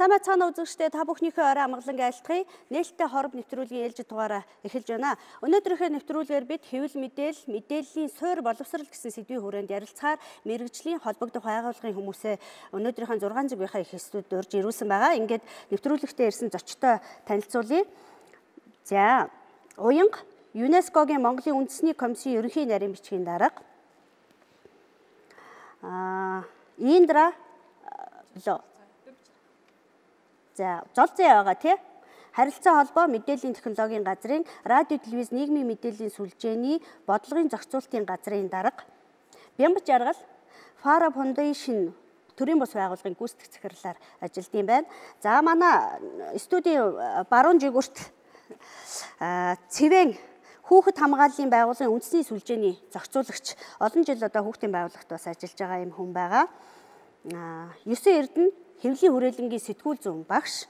Сайн байцгаана үзэгчдээ, та бүхнийхээ орой амгалангийн айлтгая. Нээлттэй хоров нэвтрүүлгийн ээлжид дугаараа эхэлж байна. Өнөөдрийнхөө нэвтрүүлгээр бид хэвлэл мэдээллийн суурь боловсрал гэсэн сэдвийн хүрээнд ярилцахаар мэргэжлийн холбогдох байгууллагын хүмүүсээ өнөөдрийнхөө 6 жигийнхаа их студид урьж ирүүлсэн байгаа. Ингээд нэвтрүүлэгтээ ирсэн зочдтой танилцуулъя. За, уянга ЮНЕСКОгийн Монголын үндэсний комиссийн ерөнхий нарийн бичгийн дарга Индра За, зол зээ байгаа тий. Харилцаа холбоо мэдээллийн технологийн газрын радио телевиз нийгмийн мэдээллийн сүлжээний бодлогын зохицуулалтын газрын дарга Бямбаж Жаргал Фара Фондейшн төрийн бус байгууллагын гүйцэтгэх захирлаар ажилладаг юм байна. За, манай студийн баруун жигүүрт Цэвэн хүүхэд хамгааллын байгууллагын үндэсний сүлжээний зохицуулагч олон жил одоо хүүхдийн байгууллагт бас ажиллаж байгаа юм хүн байгаа. 9 Эрдэнэ хэвлэлийн хүрээлэнгийн сэтгүүл зүүн багш.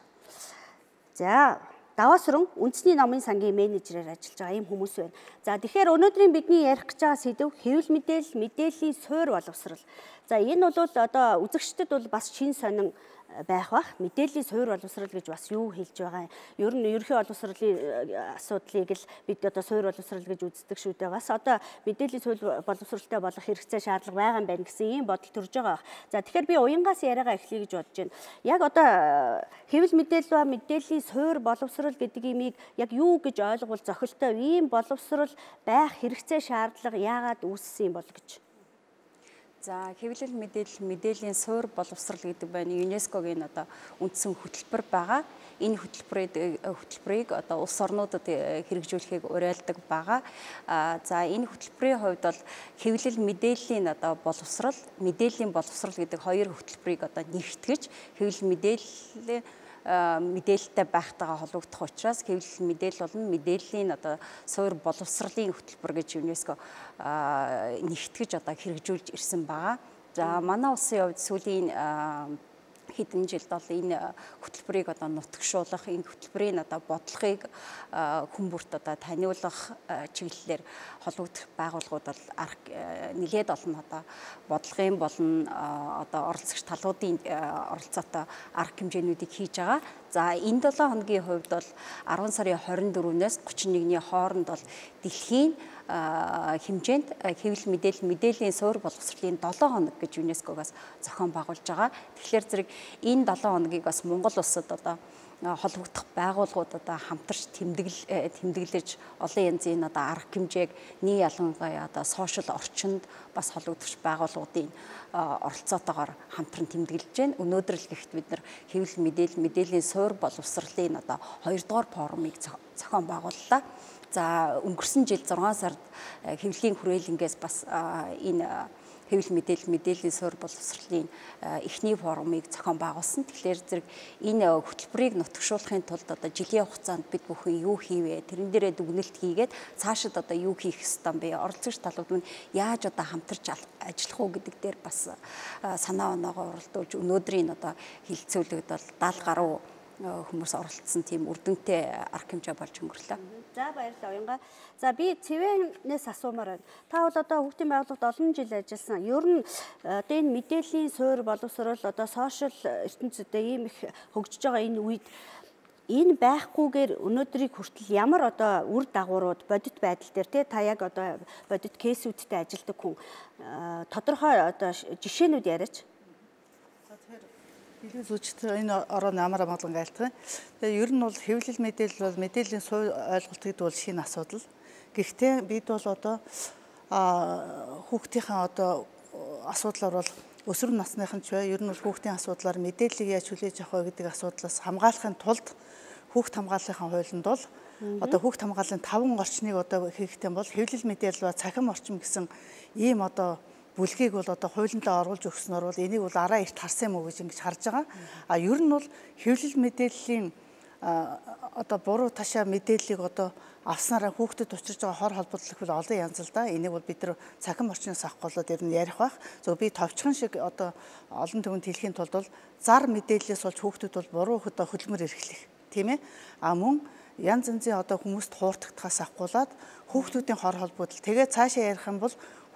За, Даваасран үндэсний номын сангийн менежерээр ажиллаж байгаа юм хүмүүс байна. За, тэгэхээр өнөөдрийн бидний ярих гэж байгаа сэдв хэвлэл мэдээллийн суурь боловсрал. За, энэ бол одоо үзэгчдэд бол бас шин сонин байх бах. Мэдээллийн суурь боловсрал гэж бас юу хэлж байгаа юм? Ер нь ерөнхий боловсролын асуудлыг л бид одоо суурь боловсрал гэж үздэг шүү дээ. Бас одоо мэдээллийн суурь боловсралтай болох хэрэгцээ шаардлага байгаа юм байна гэсэн ийм бодол төрж байгаа бах. За, тэгэхээр би уянгаас яриагаа эхлэе гэж бодож байна. Яг одоо хэвлэл мэдээлэл ба мэдээллийн суурь боловсрал гэдэг имийг яг юу гэж ойлгвол зохилтой ийм боловсрал байх хэрэгцээ шаардлага яагаад үүссэн юм бол гэж. За, хэвлэл мэдээллийн суурь боловсрал гэдэг байна. ЮНЕСКОгийн одоо үндсэн хөтөлбөр байгаа. Энэ хөтөлбөрийг одоо улс орнуудад хэрэгжүүлэхийг уриалдаг байгаа. За, энэ хөтөлбөрийн хувьд бол хэвлэл мэдээллийн одоо мэдээллийн боловсрал гэдэг хоёр хөтөлбөрийг одоо нэгтгэж хэвлэл мэдээлэлтэй байхтайгаа холбогдох учраас хэвлэл мэдээлэл болон мэдээллийн одоо суурь боловсролын хөтөлбөр гэж ЮНЕСКО нэгтгэж одоо хэрэгжүүлж ирсэн байгаа. За, манай улсын хувьд сүүлийн хэдэн жилд бол энэ хөтөлбөрийг одоо нутагшуулах, энэ хөтөлбөрийн одоо бодлогыг хүн бүрт одоо таниулах чиглэлээр холбогдох байгууллагууд бол нэлээд олон одоо бодлогын болон одоо оролцогч талуудын оролцоотой арга хэмжээнүүдийг хийж байгаа. За, энэ 7 хоногийн хувьд бол 10 сарын 24-өөс 31-ний хооронд бол дэлхийн хэмжээнд хэвлэл мэдээллийн суурь боловсролын 7 хоног гэж ЮНЕСКОгоос зохион байгуулж байгаа. Тэгэхээр зэрэг энэ 7 хоногийг бас Монгол улсад одоо холбогдох байгууллагууд одоо хамтарч тэмдэглэж олон янзын одоо арга хэмжээг нийт ялангуяа одоо сошиал орчинд бас холбогдох байгууллагуудын оролцоотойгоор хамтран тэмдэглэж байна. Өнөөдөр л гэхэд бид нар хэвлэл мэдээллийн суурь боловсролын одоо 2 дугаар форумыг зохион байгууллаа. За, өнгөрсөн жил 6 сард хэвлэлийн хүрээлэнгээс бас энэ хэвлэл мэдээллийн суурь боловсролын эхний форумыг зохион байгуулсан. Тэгэхээр зэрэг энэ хөтөлбөрийг нутагшуулахын тулд одоо жилийн хугацаанд бид бүхэн юу хийвэ? Тэрэн дээрээ дүгнэлт хийгээд цаашид одоо юу хийх ёстой бэ? Оролцогч талууд нь яаж одоо хамтарч ажиллах уу гэдэг дээр бас санаа оноогоо оролдуулж өнөөдрийн одоо хилцүүлэгд бол 70 гаруй хүмүүс оролцсон тийм үрдөнтэй арга хэмжээ болж өнгөрлөө. За, баярлалаа уянга. За, би Цэвэнээс асуумаар байна. Та бол одоо хүүхдийн байгууллагад олон жил ажилласан. Ер нь одоо энэ мэдээллийн суурь боловсрол одоо сошиал ертөнцөдөө ийм их хөгжиж байгаа энэ үед энэ байхгүйгээр өнөөдрийг хүртэл ямар одоо үр дагаврууд бодит байдал дээр те та яг одоо бодит кейсүүдтэй ажилладаг хүн тодорхой одоо жишээнүүд яриач. Илүү зүгт энэ ороо намаар амгалан айлтгая. Тэгээ ер нь бол хэвлэл мэдээлэл бол мэдээллийн суурь ойлголт гэдэг бол шинэ асуудал. Гэхдээ бид бол одоо хүүхдийнхээ одоо асуудлаар бол өсвөр насныхан ч бай ер нь бол хүүхдийн асуудлаар мэдээллийг яаж хүлээж авах вэ гэдэг асуудлаас хамгаалахын тулд хүүхд хамгааллын хуулинд бол одоо хүүхд хамгааллын 5 орчныг одоо хийхдээ бол хэвлэл мэдээлэл ба цахим орчим гэсэн ийм одоо бүлгийг бол одоо хуулиндаа оруулж өгснөөр бол энийг бол араа эрт харсан юм уу гэж ингэж харж байгаа. Ер нь бол хэвлэл мэдээллийн одоо буруу ташаа мэдээллийг одоо авснараа хүүхдэд учирч байгаа хор холбогдлох бол олон янз л да. Энийг бол бид нар цахим орчноос авах болоод ер нь ярих байх. Би товчхон шиг одоо олон түвэнд хэлхийн тулд бол зар мэдээллээс болж хүүхдэд бол буруу одоо хөдөлмөр эрхлэх тийм ээ. Мөн янз янзын одоо хүмүүст хууртагдахаас ахгуулаад хүүхдүүдийн хор холбогдол тэгээ цаашаа ярих юм бол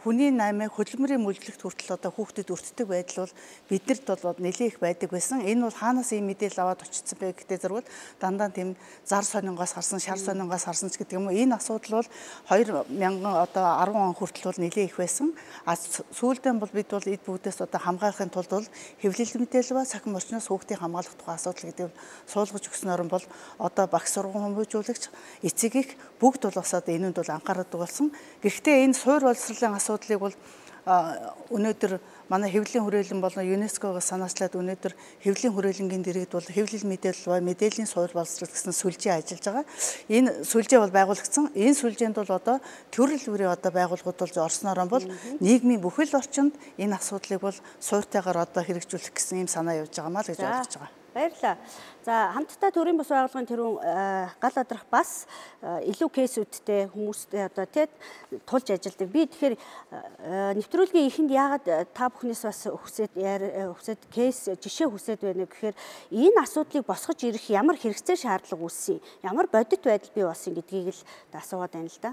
хүний наймын хөдөлмөрийн мүлжлэгт хүртэл одоо хүүхдэд өртдөг байдал бол биднэрт бол нэлээд их байдаг байсан. Энэ бол хаанаас ийм мэдээлэл аваад очсон бэ гэхдээ зэрэгэл дандаа тийм зар сонингоос харсан, шар сонингоос харсан ч гэдэг юм уу. Энэ асуудал бол 2010 он хүртэл бол нэлээд их байсан. Сүүлдээ бол бид бол эд бүгдээс одоо хамгаалахын тулд бол хэвлэл мэдээлэл ба цахим орчноос хүүхдийг хамгаалах тухай асуудал гэдэг нь суулгаж өгснөөр бол одоо багш сургууль хүмүүжүүлэгч эцэг их бүгд бол бас одоо энэнд бол анхаардаг болсон. Гэхдээ энэ суур боловсролын асуудлыг бол өнөөдөр манай хэвлэлийн хүрээлэн болон ЮНЕСКО-гоос санаачлаад өнөөдөр хэвлэлийн хүрээлэнгийн дэргэд бол хэвлэл мэдээлэл ба мэдээллийн суур боловсрол гэсэн сүлжээ ажиллаж байгаа. Энэ сүлжээ бол байгуулагдсан. Энэ сүлжээнд бол одоо төрөл бүрийн одоо байгууллагууд болж орсноор бол нийгмийн бүхэл орчинд энэ асуудлыг бол суурьтайгаар одоо хэрэгжүүлэх гэсэн ийм санаа явж байгаамаа л гэж ойлгож байгаа. Баярлалаа. За хамтдаа төрийн бас байгууллагын тэрүүн гал адрах бас илүү кейсүүдтэй хүмүүстэй одоо тулж ажилладаг. Би тэгэхээр нэвтрүүлгийн эхэнд яагаад та бүхнээс бас хүсээд кейс жишээ хүсээд байна гэхээр энэ асуудлыг босгож ирэх ямар хэрэгцээ шаардлага үүссэн, ямар бодит байдал бий болсон гэдгийг л асуугаад байна л да.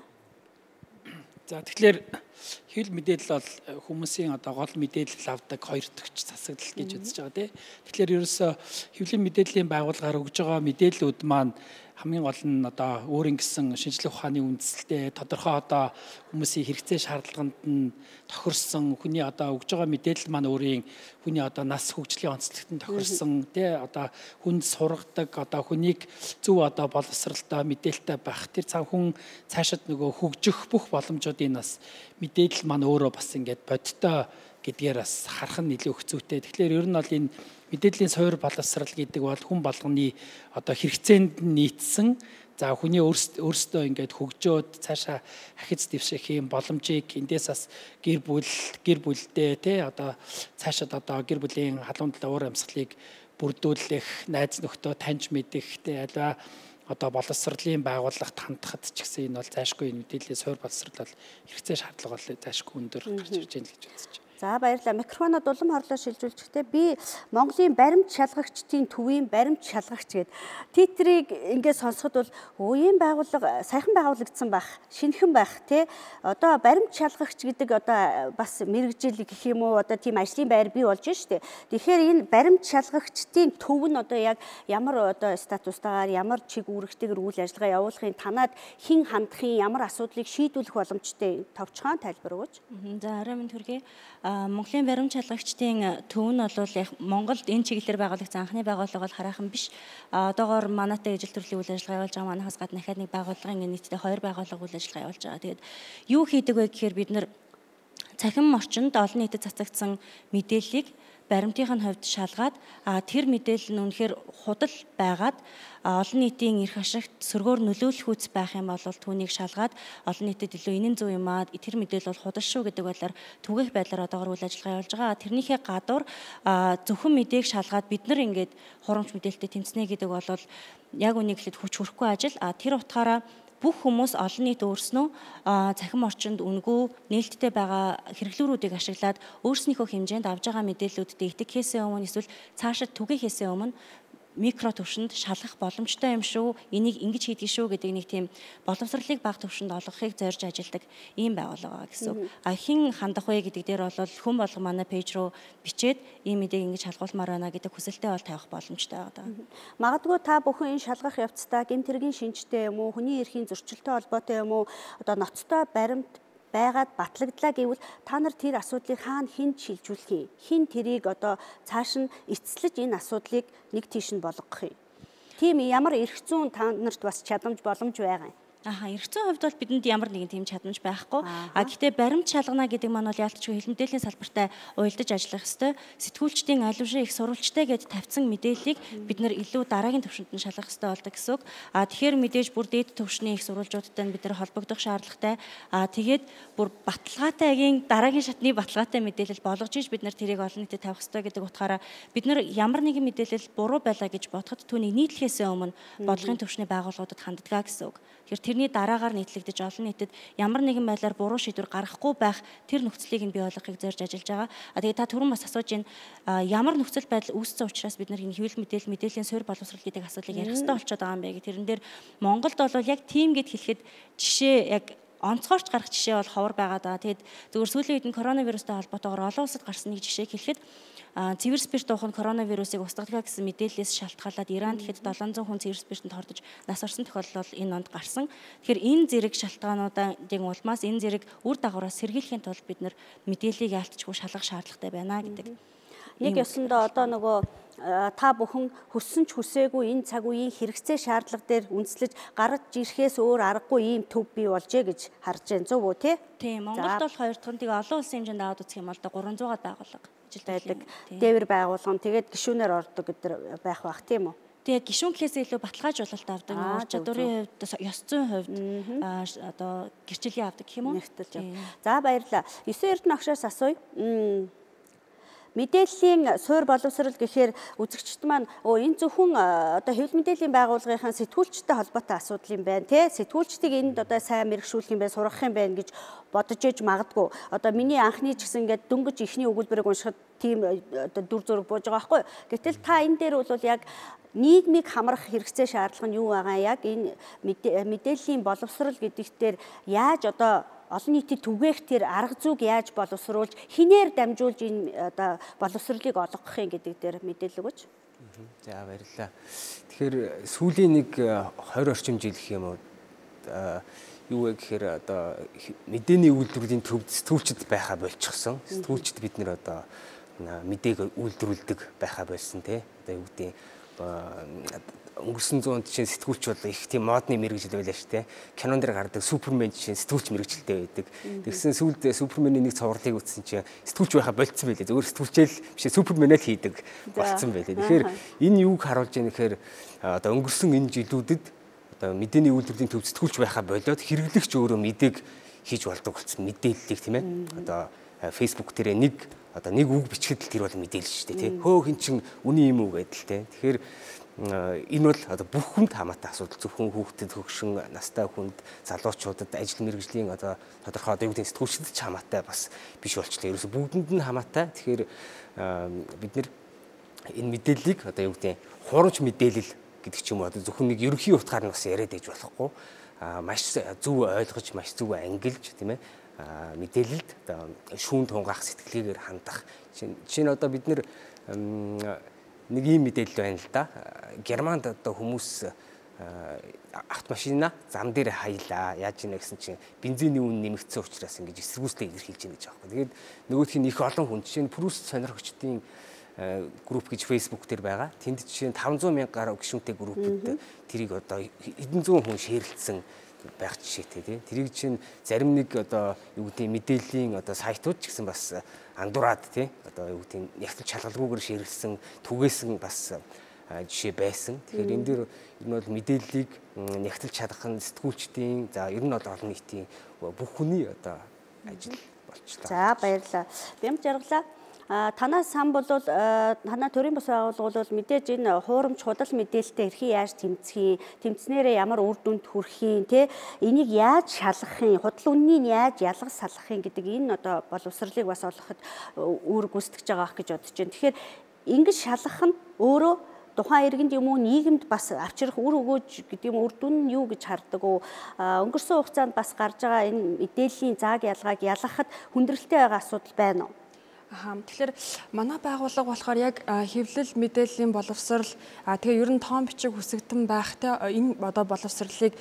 За тэгэхээр хэвлэл мэдээлэл бол хүмүүсийн одоо гол мэдээлэл авдаг хоёр дахь засаглал гэж үзэж байгаа тийм. Тэгэхээр ерөөсөө хэвлэлийн мэдээллийн байгууллагаар өгж байгаа мэдээллүүд маань хамгийн гол нь одоо өөрийн гэсэн шинжлэх ухааны үндэслэлтэй тодорхой одоо хүмүүсийн хэрэгцээ шаардлаганд нь тохирсон хүний одоо өгж байгаа мэдээлэл маань өөрийн хүний одоо нас хөгжлийн онцлогт нь тохирсон тий одоо хүнд сургадаг одоо хүнийг зөв одоо боловсралтай мэдээлэлтэй байх тэр хүн цаашид нөгөө хөгжих бүх боломжуудын нас мэдээлэл маань өөрөө бас ингээд бодтой гэдгээр бас харах нь илүү хэцүүтэй. Тэгэхээр ер нь бол энэ мэдээллийн суур боловсрал гэдэг бол хүн болгоны одоо хэрэгцээнд нийцсэн за хүний өөрсдөө ингээд хөгжөөд цаашаа ахиц дэвших юм боломжийг эндээс бас гэр бүлдээ тий одоо цаашаад одоо гэр бүлийн халуун талаа уур амьсгалыг бүрдүүлэх найз нөхдөө таньж мэдэх тий альва одоо боловсролын байгууллагт хандхад ч гэсэн энэ бол зайлшгүй мэдээллийн суур боловсрал бол хэрэгцээ шаардлага бол зайлшгүй өндөр гарч ирж байна гэж үзэж байна. За баярлалаа. Микрофонод улам хорлоо шилжүүлчихтэй би Монголын баримт шалгагчдын төвийн баримт шалгагч гээд титрийг ингээд сонсоход бол ийм байгууллага саяхан байгуулагдсан байх, шинэхэн байх тий. Одоо баримт шалгагч гэдэг одоо бас мэрэгжил гэх юм уу одоо тийм ажлын байр бий болж штэ. Тэгэхээр энэ баримт шалгагчдын төв нь одоо яг ямар одоо статустайгаар ямар чиг үүрэгтэйгээр үйл ажиллагаа явуулахын танаад хэн хандахын ямар асуудлыг шийдвэрлэх боломжтой товчхон тайлбар өгөөч. За арай минь төргий Монголын баримт шалгагчдын төв нь бол Монголд энэ чиглэлээр байгуулагдсан анхны байгууллага бол хараахан биш. Одоогоор манайтай ижил төрлийн үйл ажиллагаа явуулж байгаа манайхаас гадна дахиад нэг байгууллагын нийтдээ 2 байгууллага үйл ажиллагаа явуулж байгаа. Тэгээд юу хийдэг вэ гэхээр бид нар цахим орчинд олон нийтэд цацагдсан мэдээллийг баримтын хувьд шалгаад тэр мэдээлэл нь үнэхээр худал байгаад олон нийтийн эрх ашигт сөргөөр нөлөөлөх үс байх юм бол түүнийг шалгаад олон нийтэд илүү энэн зөв юм аа тэр мэдээлэл бол худал шүү гэдэг байдлаар түгээх байдлаар одоогоор үйл ажиллагаа явуулж байгаа. Тэрнийхээ гадуур зөвхөн мэдээг шалгаад бид нар ингээд хурамч мэдээлэлтэй тэмцэнэ гэдэг бол яг үнийг хэлэхэд хүч хөрөхгүй ажил. Тэр утгаараа бүх хүмүүс олон нийт өөрснөө цахим орчинд үнгүй нээлттэй байгаа хэрэглүүрүүдийг ашиглаад өөрснийхөө хэмжээнд авж байгаа мэдээллүүдтэй итгэхээс өмнө эсвэл цаашид түгээхээс өмнө микро төвшөнд шалгах боломжтой юм шүү. Энийг ингэж хийдэг шүү гэдэг нэг тийм боловсролыг бага төвшөнд олгохыг зорж ажилладаг ийм байгууллага гэсэн. Хэн хандах вэ гэдэг дээр бол хүн болго манай пэйж руу бичээд ийм мэдээг ингэж шалгуулмаар байна гэдэг хүсэлтэд бол тавих боломжтой байгаа. Магадгүй та бүхэн энэ шалгах явцдаа гэмтэргийн шинжтэй юм уу, хүний эрхийн зөрчилтэй холбоотой юм уу, одоо ноцтой баримт байгаад батлагдлаа гэвэл та нар тэр асуудлыг хаана хэн шилжүүлэх юм? Хэн тэрийг одоо цааш нь эцэслэж энэ асуудлыг нэг тийш нь болгох юм? Тийм ямар эрх зүйн та нарт бас чадамж боломж байгаа юм? Эрх зүйн хувьд бол бидэнд ямар нэгэн тийм чадамж байхгүй. Гэхдээ баримт шалгана гэдэг маань бол яалтчгүй хэл мэдээллийн салбартай уялдаж ажиллах ёстой. Сэтгүүлчдийн алившин их сурвалжтай гэж тавьсан мэдээллийг бид нар илүү дараагийн түвшинд нь шалгах ёстой болдог гэсэн үг. Тэгэхээр мэдээж бүр дээд түвшний их сурвалжуудтай бид нар холбогдох шаардлагатай. Тэгээд бүр баталгаатай дараагийн шатны баталгаатай мэдээлэл болгож иж бид нар тэрийг олон нийтэд тавих ёстой гэдэг утгаараа бид нар ямар нэгэн мэдээлэл буруу байлаа гэж бодоход түүнийг нийтлэхээс өмнө бодлогын түвшний байгууллагуудад ханддаг гэсэн үг. Тэрний дараагаар нийтлэгдэж олон нийтэд ямар нэгэн байдлаар буруу шийдвэр гаргахгүй байх тэр нөхцөлийг нь бий болгохыг зорж ажиллаж байгаа. Тэгээд та түрүүн бас асууж байна ямар нөхцөл байдал үүссэн учраас бид нар энэ хэвлэл мэдээллийн суур боловсрол гэдэг асуудлыг ярих хэрэгтэй болчиход байгаа юм бэ гэх. Тэрэн дээр Монголд бол яг тийм гэд хэлэхэд жишээ яг онцгойч гарах жишээ бол ховор байгаа даа. Тэгээд зөвхөн сүүлийн үед нь коронавирустай холбоотойгоор олон улсад гарсан нэг жишээг хэлэхэд цэвэр спирт уух нь коронавирусыг устгах гэсэн мэдээллээс шалтгаалаад Иран тэгэхэд 700 хүн цэвэр спиртэнд хордож нас орсон тохиолдол бол энэ онд гарсан. Тэгэхээр энэ зэрэг шалтгаануудын улмаас энэ зэрэг үр дагавраас сэргийлэхийн тулд бид нар мэдээллийг яалтчгүй шалгах шаардлагатай байна гэдэг. Нэг ёсондоо одоо нөгөө та бүхэн хүссэн ч хүсээгүй энэ цаг үеийн хэрэгцээ шаардлага дээр үндэслэж гарч ирэхээс өөр аргагүй ийм төв бий болжээ гэж харж байна. Зөв үү те? Тийм. Монголд бол хоёр дахь нь тэгээ олон улсын хэмжээнд аваад үзэх юм бол 300-аад байгууллага байдаг. Дээвэр байгуулгын тэгээд гишүүнээр ордог гэдэр байх бах тийм үү? Тэгээ гишүүн гэхээс илүү баталгаажуулалт авдаг. Ур чадварын хувьд, ёс зүйн хувьд одоо гэрчлэлийн авдаг гэх юм уу? За баярлалаа. 9 Эрдэнэ огшоос асууя. Мэдээллийн суур боловсрол гэхээр үзэгчд маань энэ зөвхөн одоо хэвлэл мэдээллийн байгууллагынхаа сэтгүүлчтэй холбоотой асуудал юм байна тий. Сэтгүүлчдийг энд одоо сайн мэрэгшүүлэх юм байна, сургах юм байна гэж бодож ээж магадгүй. Одоо миний анхны ч гэсэн ингээд дөнгөж ихний өгүүлбэрийг уншихад тийм одоо дүр зураг бууж байгаа байхгүй. Гэтэл та энэ дээр бол яг нийгмийг хамрах хэрэгцээ шаардлага нь юу байгаа? Яг энэ мэдээллийн боловсрол гэдэгтэр яаж одоо олон нийтийн түгээх тэр арга зүйг яаж боловсруулж хинээр дамжуулж энэ одоо боловсролыг олгох юм гэдэг дээр мэдээлэл өгөөч. За баярлалаа. Тэгэхээр сүүлийн нэг 20 орчим жил гэх юм уу юу вэ гэхээр одоо мэдээний үйлдвэрлэлийн төвд сэтгүүлчд байхаа болчихсон. Сэтгүүлчд бид нэр одоо мэдээг үйлдвэрлэдэг байхаа болсон тий. Одоо юу гэдэг өнгөрсөн 100-д чинь сэтгүүлч бол их тийм модны мэрэгжил байлаа шүү дээ. Кинон дээр гардаг Супермен чинь сэтгүүлч мэрэгжилтэй байдаг. Тэгсэн сүүлд Суперменийн нэг цувралыг үзсэн чинь сэтгүүлч байхаа болцсон байлээ. Зөвхөн сэтгүүлчэл биш Супермен л хийдэг болцсон байлээ. Тэгэхээр энэ юуг харуулж байгаа нэхээр одоо өнгөрсөн энэ жилүүдэд одоо мэдээний үйлдвэрлэлийн төв сэтгүүлч байхаа болоод хэрэглэгч өөрөө мэдээг хийж болдог болсон. Мэдээллийг тийм ээ. Одоо Facebook дээр нэг үг бичгэд л тэр бол мэдээлэл шүү дээ тий. Хөө хин чин үний юм уу гэдэл тий. Тэгэхээр энэ бол одоо бүх хүнд хамаатай асуудал. Зөвхөн хүүхдэд, хөгшин, настай хүнд, залуучуудад, ажил мэргэжлийн одоо тодорхой одоо юу гэдэг сэтгүүлчдэд ч хамаатай бас биш болчихлоо. Ерөөсө бүгдэнд нь хамаатай. Тэгэхээр бид нэр энэ мэдээллийг одоо юу гэдэг хурамч мэдээлэл гэдэг ч юм уу одоо зөвхөн нэг ерөнхий утгаар нь бас яриад ээж болохгүй. Маш зөв ойлгож, маш зөв ангилж тийм ээ мэдээлэлд одоо шүүн тунгаах сэтгэлгээгээр хандах. Жишээ нь одоо бид нэр нэг ийм мэдээлэл байна л да. Германд одоо хүмүүс автомашина зам дээр хаялаа. Яаж ийна гэсэн чинь бензиний үн нэмэгдсэн учраас ингэж эсэргүүцлээ илэрхийлж байна гэж аахгүй. Тэгээд нөгөөх нь их олон хүн жишээ нь Пруст сонирхогчдын групп гэж Facebook дээр байгаа. Тэнд жишээ нь 500 мянга гаруй гишүүнтэй группэд тэрийг одоо хэдэн зуун хүн шеэрлсэн байх жишээтэй тий. Тэрийг чинь зарим нэг одоо юу гэдэг мэдээллийн одоо сайтууд ч гэсэн бас андуураад тий. Одоо юу гэдэг ягтл шалгалгүйгээр шеэрлсэн, түгээсэн бас жишээ байсан. Тэгэхээр энэ дээр ер нь бол мэдээллийг нягтлж чадах нь сэтгүүлчдийн за ер нь бол олон нийтийн бүх хүний одоо ажил болчихлоо. За баярлалаа. Бямж жаргалаа. Танаас сан бол танаа төрийн бас байгууллага бол мэдээж энэ хуурамч худал мэдээлэлтэй хэрхэн яаж тэмцэх юм, тэмцнээрээ ямар үр дүнд хүрэх юм, те энийг яаж шалгах юм, худал үннийг яаж ялгаж салгах юм гэдэг энэ одоо боловсролыг бас олоход үүрэг гүйцэтгэж байгаа ах гэж бодож байна. Тэгэхээр ингэж шалгах нь өөрөө тухайн иргэнд юм уу нийгэмд бас авчрах үр өгөөж гэдэг юм үр дүн нь юу гэж хардаг уу? Өнгөрсөн хугацаанд бас гарч байгаа энэ мэдээллийн зааг ялгааг ялгахад хүндрэлтэй байгаа асуудал байна уу? Тэгэхээр манай байгууллага болохоор яг хэвлэл мэдээллийн боловсрал тэгээ ер нь тоон бичиг хүсэгдэн байхтай энэ одоо боловсролыг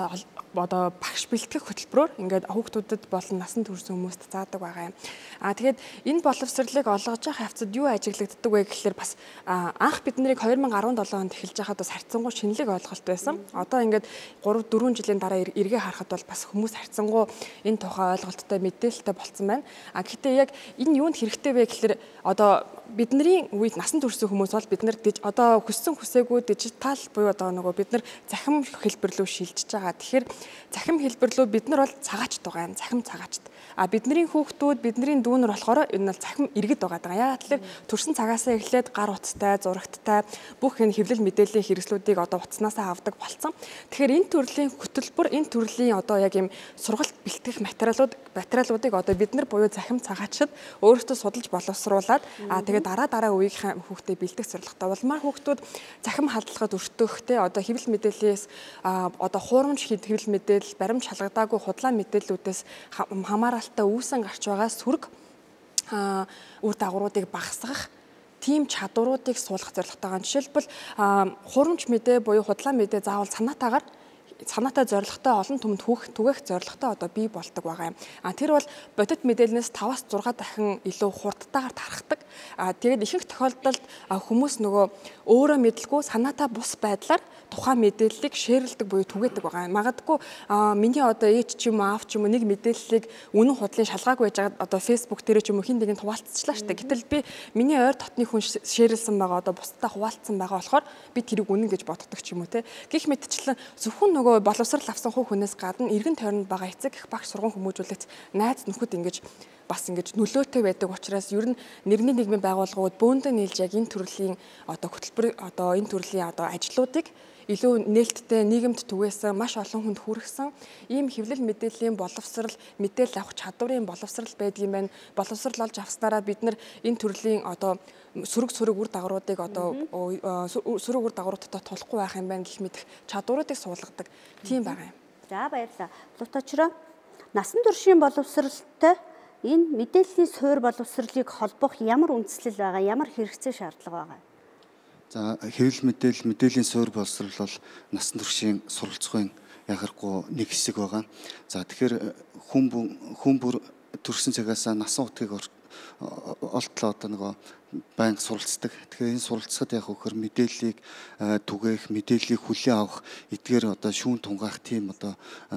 одоо багш бэлтгэх хөтөлбөрөөр ингээд хүүхдүүдэд болон насанд хүрсэн хүмүүст заадаг байгаа юм. Тэгээд энэ боловсролыг олгож явах хавцад юу ажиглагддаг вэ гэхэлэр бас анх бид нарыг 2017 онд эхэлж байхад бас харьцангуй шинэлэг ойлголт байсан. Одоо ингээд 3-4 жилийн дараа эргээ харахад бол бас хүмүүс харьцангуй энэ тухай ойлголттой мэдээлэлтэй болцсон байна. Гэхдээ яг энэ юунд хэрэгтэй вэ гэхэлэр одоо бидний үед насанд хүрсэн хүмүүс бол бид нар одоо хүссэн хүсээгүй дижитал буюу одоо нөгөө бид нар захим хэлбэр рүү шилжиж байгаа. Тэгэхээр захим хэлбэр рүү бид нар бол цагаачд байгаа юм. Захим цагаачд. Бидний хүүхдүүд, бидний дүүнер болохоор энэ бол захим иргэд байгаа. Яагаад тэгэхээр төрсэн цагаасаа эхлээд гар утастай, зурагттай бүх энэ хэвлэл мэдээллийн хэрэгслүүдийг одоо утаснасаа авдаг болсон. Тэгэхээр энэ төрлийн хөтөлбөр, энэ төрлийн одоо яг юм сургалт бэлтгэх материалуудыг одоо бид нар буюу захим цагаачд өөрөөсөө судалж боловсруулад тэгээд дараа үеийнхээ хүүхдэд бэлдэх зорилготой. Улмаар хүүхдүүд захим халдлагад өртөөхтэй одоо хэвлэл мэдээллээс одоо хуурамч хэвлэл мэдээлэл, баримт шалгадаагүй худлаа мэдээллүүдээс хамааралтай үүсэн гарч байгаа сүрэг үр дагавруудыг багасгах тийм чадваруудыг суулгах зорилготойгоо. Жишээлбэл хуурамч мэдээ буюу худлаа мэдээ заавал санаатай зорилготой олон түмэнд түгээх зорилготой одоо бий болдог байгаа юм. Тэр бол бодит мэдээлэлнээс 5-аас 6 дахин илүү хурдтайгаар тархдаг. Тэгээд ихэнх тохиолдолд хүмүүс нөгөө өөрөө мэдлгүй санаатай бус байдлаар тухайн мэдээллийг шеэрлдэг буюу түгээдэг байгаа юм. Магадгүй миний одоо ээж ч юм уу аав ч юм уу нэг мэдээллийг үнэн худлын шалгаагүй байж байгаа одоо Facebook дээр ч юм уу хин нэгэн хуваалцчихлаа шүү дээ. Гэтэл би миний ойр дотны хүн шеэрлсэн байгаа одоо бусдаа хуваалцсан байгаа болохоор би тэрийг үнэн гэж боддог ч юм уу те. Гэх мэтчлэн зөвхөн нөгөө боловсрал авсан хүүхнээс гадна эргэн тойронд байгаа эцэг их багш сургууль хүмүүжүүлэгч найз нөхөд ингэж бас ингэж нөлөөтэй байдаг учраас ер нь нэрний нийгмийн байгууллагууд бөөндөө нийлж яг энэ төрлийн одоо хөтөлбөр одоо энэ төрлийн одоо ажлуудыг илүү нээлттэй нийгэмд түгээсэн маш олон хүнд хүргэсэн ийм хэвлэл мэдээллийн боловсрал мэдээлэл авах чадварын боловсрал байдаг юм байна. Боловсрал олж авснараа бид нар энэ төрлийн одоо сөрөг үр дагавруудыг одоо сөрөг үр дагавруудтай тулахгүй байх юм байна гэх мэт чадваруудыг суулгадаг тийм байгаа юм. За баярлалаа. Луточроо насан туршийн боловсралтай энэ мэдээллийн суурь боловсролыг холбох ямар үндслэл байгаа, ямар хэрэгцээ шаардлага байгаа? За хэвлэл мэдээллийн суурь боловсрол бол насан туршийн суралцахын ягарахгүй нэг хэсэг байгаа. За тэгэхээр хүн бүр төрсэн цагаас насан утгыг олтлоо одоо нөгөө банк суралцдаг. Тэгэхээр энэ суралцахад яг хөхөр мэдээллийг түгээх, мэдээллийг хүлээн авах эдгээр одоо шүүн тунгаах тийм одоо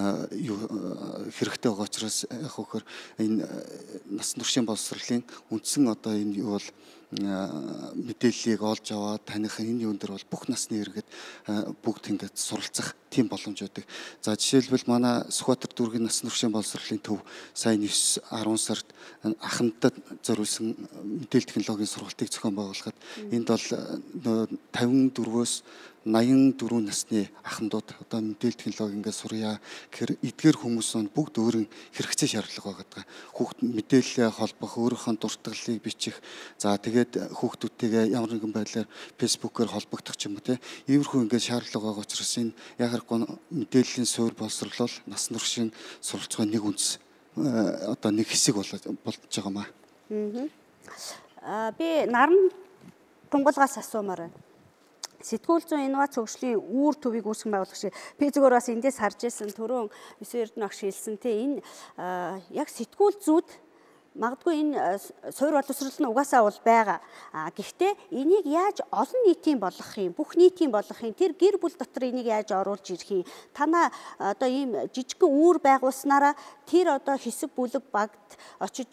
хэрэгтэй байгаа учраас яг хөхөр энэ насан туршийн боловсролын үндсэн одоо энэ юу бол мэдээллийг олж аваад таних энэ юун дээр бол бүх насны иргэд бүгд ингээд суралцах тийм боломж өгдөг. За жишээлбэл манай Сүхбаатар дүүргийн насан туршийн боловсролын төв сая 9-10 сард ахмадад зориулсан мэдээлэл технологийн сургалтыг зохион байгуулахад энд бол 54-өөс 84 насны ахмадууд одоо мэдээлэл технологи ингээд сурья гэхээр эдгээр хүмүүс нь бүгд өөрийн хэрэгцээ шаардлага байгаа. Хүүхд мэдээлэл холбох, өөрийнхөө дуртгалыг бичих, за тэгээд хүүхдүүдтэйгээ ямар нэгэн байдлаар фэйсбүүкээр холбогдох ч юм уу те. Иймэрхүү ингээд шаардлага байгаа учраас энэ яг харахгүй мэдээллийн суурь боловсрол бол насан туршийн суралцахын нэг үндэс одоо нэг хэсэг болж байгаа маа. Би наран тунгалгаас асуумаар байна. Сэтгүүл зүйн инновац хөгжлийн үүр төвийг үүсгэн байгуулагч би зүгээр бас эндээс харж ирсэн түрүүн 9 Эрдэнэ багш хэлсэн те энэ яг сэтгүүл зүйд магадгүй энэ суурь боловсрол нь угаасаа бол байгаа. Гэхдээ энийг яаж олон нийтийн болгох юм, бүх нийтийн болгох юм, тэр гэр бүл дотор энийг яаж оруулж ирэх юм. Танаа одоо ийм жижигхэн үүр байгуулснараа тэр одоо хэсэг бүлэг багт очиж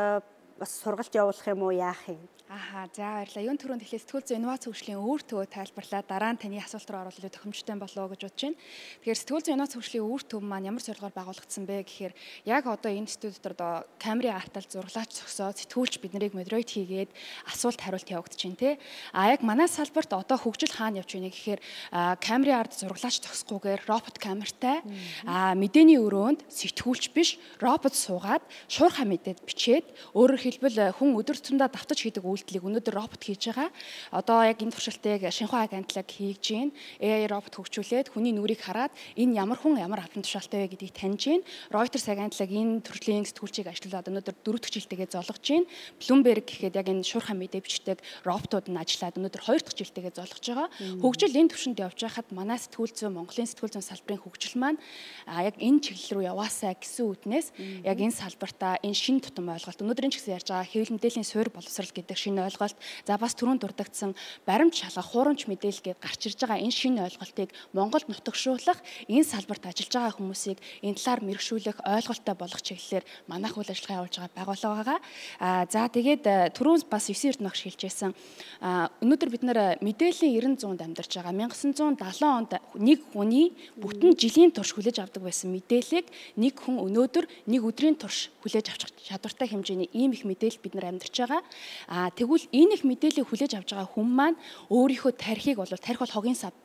бас сургалт явуулах юм уу яах юм? За баярлалаа. Юун түрүүнд тэгэхээр сэтгүүл зүйн инновац хөгжлийн үүр төвөө тайлбарлаа. Дараа нь таны асуулт руу оруулах тохиомжтой болов уу гэж бодож байна. Тэгэхээр сэтгүүл зүйн инновац хөгжлийн үүр төв маань ямар зорилгоор байгуулагдсан бэ гэхээр яг одоо энэ студид одоо камерын артал зураглаач зогсоод сэтгүүлч бид нарыг модерейт хийгээд асуулт хариулт явагдаж байна те. Яг манай салбарт одоо хөгжил хаана явж байна гэхээр камерын ард зураглаач зогсохгүйгээр робот камертай мэдээний өрөөнд сэтгүүлч биш робот суугаад шуурхай мэдээд бичээд өөрөөр хэлбэл хүн өдөр тутамдаа давтаж хийдэг үйлдэлийг өнөөдөр робот хийж байгаа. Одоо яг энэ туршилтыг шинхүү агентлаг хийж гин. AI робот хөгжүүлээд хүний нүрийг хараад энэ ямар хүн ямар албан тушаалтай вэ гэдгийг таньж гин. Reuters агентлаг энэ төрлийн сэтгүүлчийг ажилуулад өнөөдөр 4 дахь жилтэйгээ зоолгож гин. Bloomberg гэхэд яг энэ шуурхай мэдээ бичдэг роботууд нь ажиллаад өнөөдөр 2 дахь жилтэйгээ зоолгож байгаа. Хөгжил энэ төвшөнд явж байхад манай сэтгүүл зүйн Монголын сэтгүүл зүйн салбарын хөгжил маань яг энэ чиглэл рүү яваасаа гэсэн үднээс яг энэ салбартаа энэ шин тутам ойлголт өнөөдөр энэ ч гэсэн ярьж байгаа хэвлэл мэдээллийн суурь боловсрал гэдэг шинэ ойлголт, за бас түрүүнд дурддагдсан баримт шалгах, хуурамч мэдээлэл гээд гарч ирж байгаа энэ шинэ ойлголтыг Монголд нутагшуулах, энэ салбарт ажиллаж байгаа хүмүүсийг энэ талаар мэрэгшүүлэх, ойлголттой болгох чиглэлээр манайх үйл ажиллагаа явуулж байгаа байгууллага байгаа. За тэгээд түрүүн бас 9 Эрдэнэ багш хэлжсэн. Өнөөдөр бид нэр мэдээллийн 90 100-д амьдарч байгаа. 1970 онд нэг хүний бүтэн жилийн турш хүлээж авдаг байсан мэдээллийг нэг хүн өнөөдөр нэг өдрийн турш хүлээж авчих чадвартай хэмжээний ийм их мэдээлэл бид нар амьдарч байгаа. Тэгвэл энэ их мэдээллийг хүлээж авч байгаа хүн маань өөрийнхөө тархийг тарих бол хогийн сав биш.